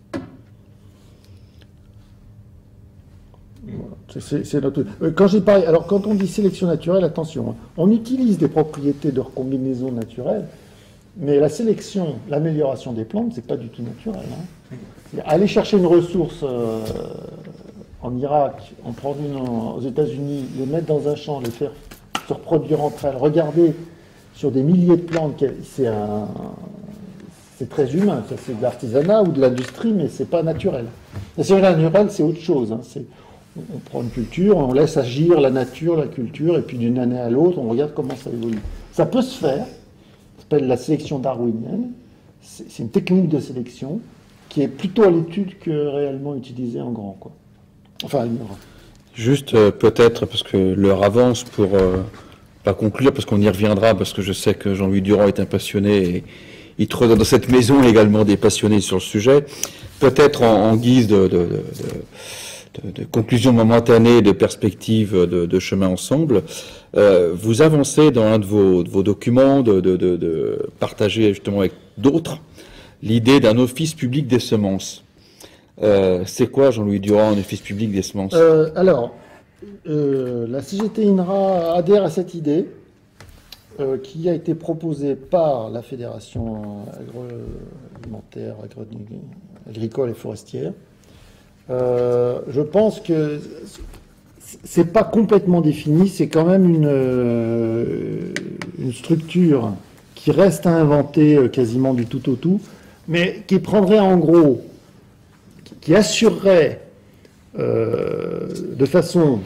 Speaker 3: C'est notre... Quand j'ai parlé, alors quand on dit sélection naturelle, attention, hein, on utilise des propriétés de recombinaison naturelle, mais la sélection, l'amélioration des plantes, c'est pas du tout naturel. Hein. Aller chercher une ressource euh, en Irak, en prendre une en, aux États-Unis, les mettre dans un champ, les faire se reproduire entre elles, regarder sur des milliers de plantes, c'est un, c'est très humain, ça c'est de l'artisanat ou de l'industrie, mais c'est pas naturel. La sélection naturelle, c'est autre chose. Hein, c'est On prend une culture, on laisse agir la nature, la culture, et puis d'une année à l'autre, on regarde comment ça évolue. Ça peut se faire, ça s'appelle la sélection darwinienne, c'est une technique de sélection qui est plutôt à l'étude que réellement utilisée en grand, quoi. Enfin, une...
Speaker 2: Juste euh, peut-être, parce que l'heure avance, pour euh, pas conclure, parce qu'on y reviendra, parce que je sais que Jean-Louis Durand est un passionné, et il trouve dans cette maison également des passionnés sur le sujet, peut-être en, en guise de... de, de, de de conclusion momentanée, de perspective de, de chemin ensemble, euh, vous avancez dans un de vos, de vos documents, de, de, de, de partager justement avec d'autres, l'idée d'un office public des semences. Euh, c'est quoi, Jean-Louis Durand, un office public des semences?
Speaker 3: euh, Alors, euh, la C G T INRA adhère à cette idée euh, qui a été proposée par la Fédération agroalimentaire, agro agricole et forestière. Euh, je pense que c'est pas complètement défini, c'est quand même une, euh, une structure qui reste à inventer euh, quasiment du tout au tout, mais qui prendrait en gros, qui, qui assurerait euh, de façon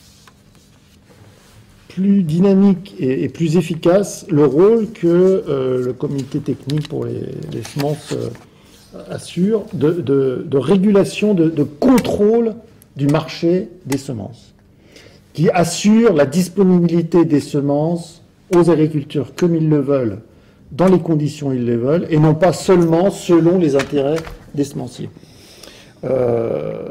Speaker 3: plus dynamique et, et plus efficace le rôle que euh, le comité technique pour les, les semences euh, assure de, de, de régulation, de, de contrôle du marché des semences, qui assure la disponibilité des semences aux agriculteurs comme ils le veulent, dans les conditions ils les veulent, et non pas seulement selon les intérêts des semenciers. Euh,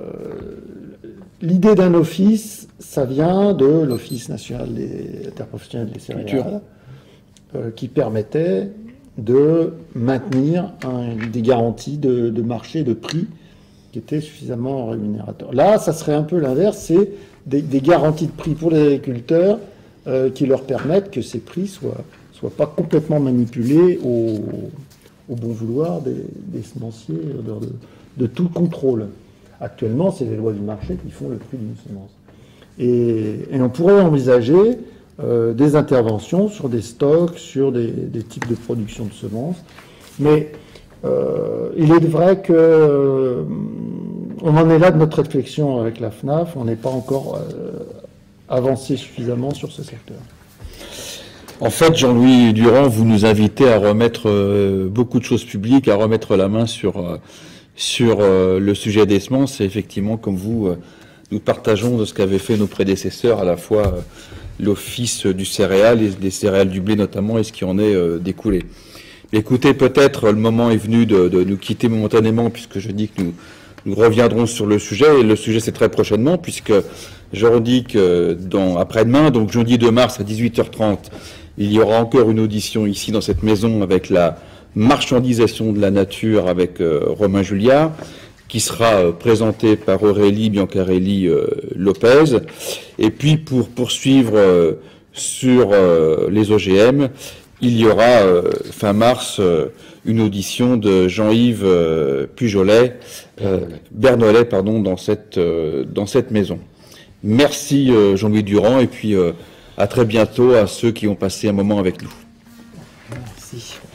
Speaker 3: L'idée d'un office, ça vient de l'Office national des interprofessionnels des céréales, euh, qui permettait de maintenir un, des garanties de, de marché, de prix, qui étaient suffisamment rémunérateurs. Là, ça serait un peu l'inverse, c'est des, des garanties de prix pour les agriculteurs euh, qui leur permettent que ces prix soient, soient pas complètement manipulés au, au bon vouloir des, des semenciers, de, de, de tout le contrôle. Actuellement, c'est les lois du marché qui font le prix d'une semence. Et, et on pourrait envisager Euh, des interventions sur des stocks, sur des, des types de production de semences. Mais euh, il est vrai que euh, on en est là de notre réflexion avec la FNAF, on n'est pas encore euh, avancé suffisamment sur ce secteur.
Speaker 2: En fait, Jean-Louis Durand, vous nous invitez à remettre euh, beaucoup de choses publiques, à remettre la main sur, euh, sur euh, le sujet des semences. Et effectivement, comme vous, euh, nous partageons de ce qu'avaient fait nos prédécesseurs, à la fois euh, l'Office du céréal, et des céréales du blé notamment, et ce qui en est euh, découlé. Mais écoutez, peut-être le moment est venu de, de nous quitter momentanément, puisque je dis que nous, nous reviendrons sur le sujet, et le sujet c'est très prochainement, puisque je redis que dans, après-demain, donc jeudi deux mars à dix-huit heures trente, il y aura encore une audition ici dans cette maison avec la marchandisation de la nature avec euh, Romain Juliard, qui sera euh, présenté par Aurélie Biancarelli euh, Lopez. Et puis pour poursuivre euh, sur euh, les O G M, il y aura euh, fin mars euh, une audition de Jean-Yves euh, Pujolet, euh, Bernolet, pardon, dans cette, euh, dans cette maison. Merci euh, Jean-Louis Durand, et puis euh, à très bientôt à ceux qui ont passé un moment avec nous.
Speaker 4: Merci.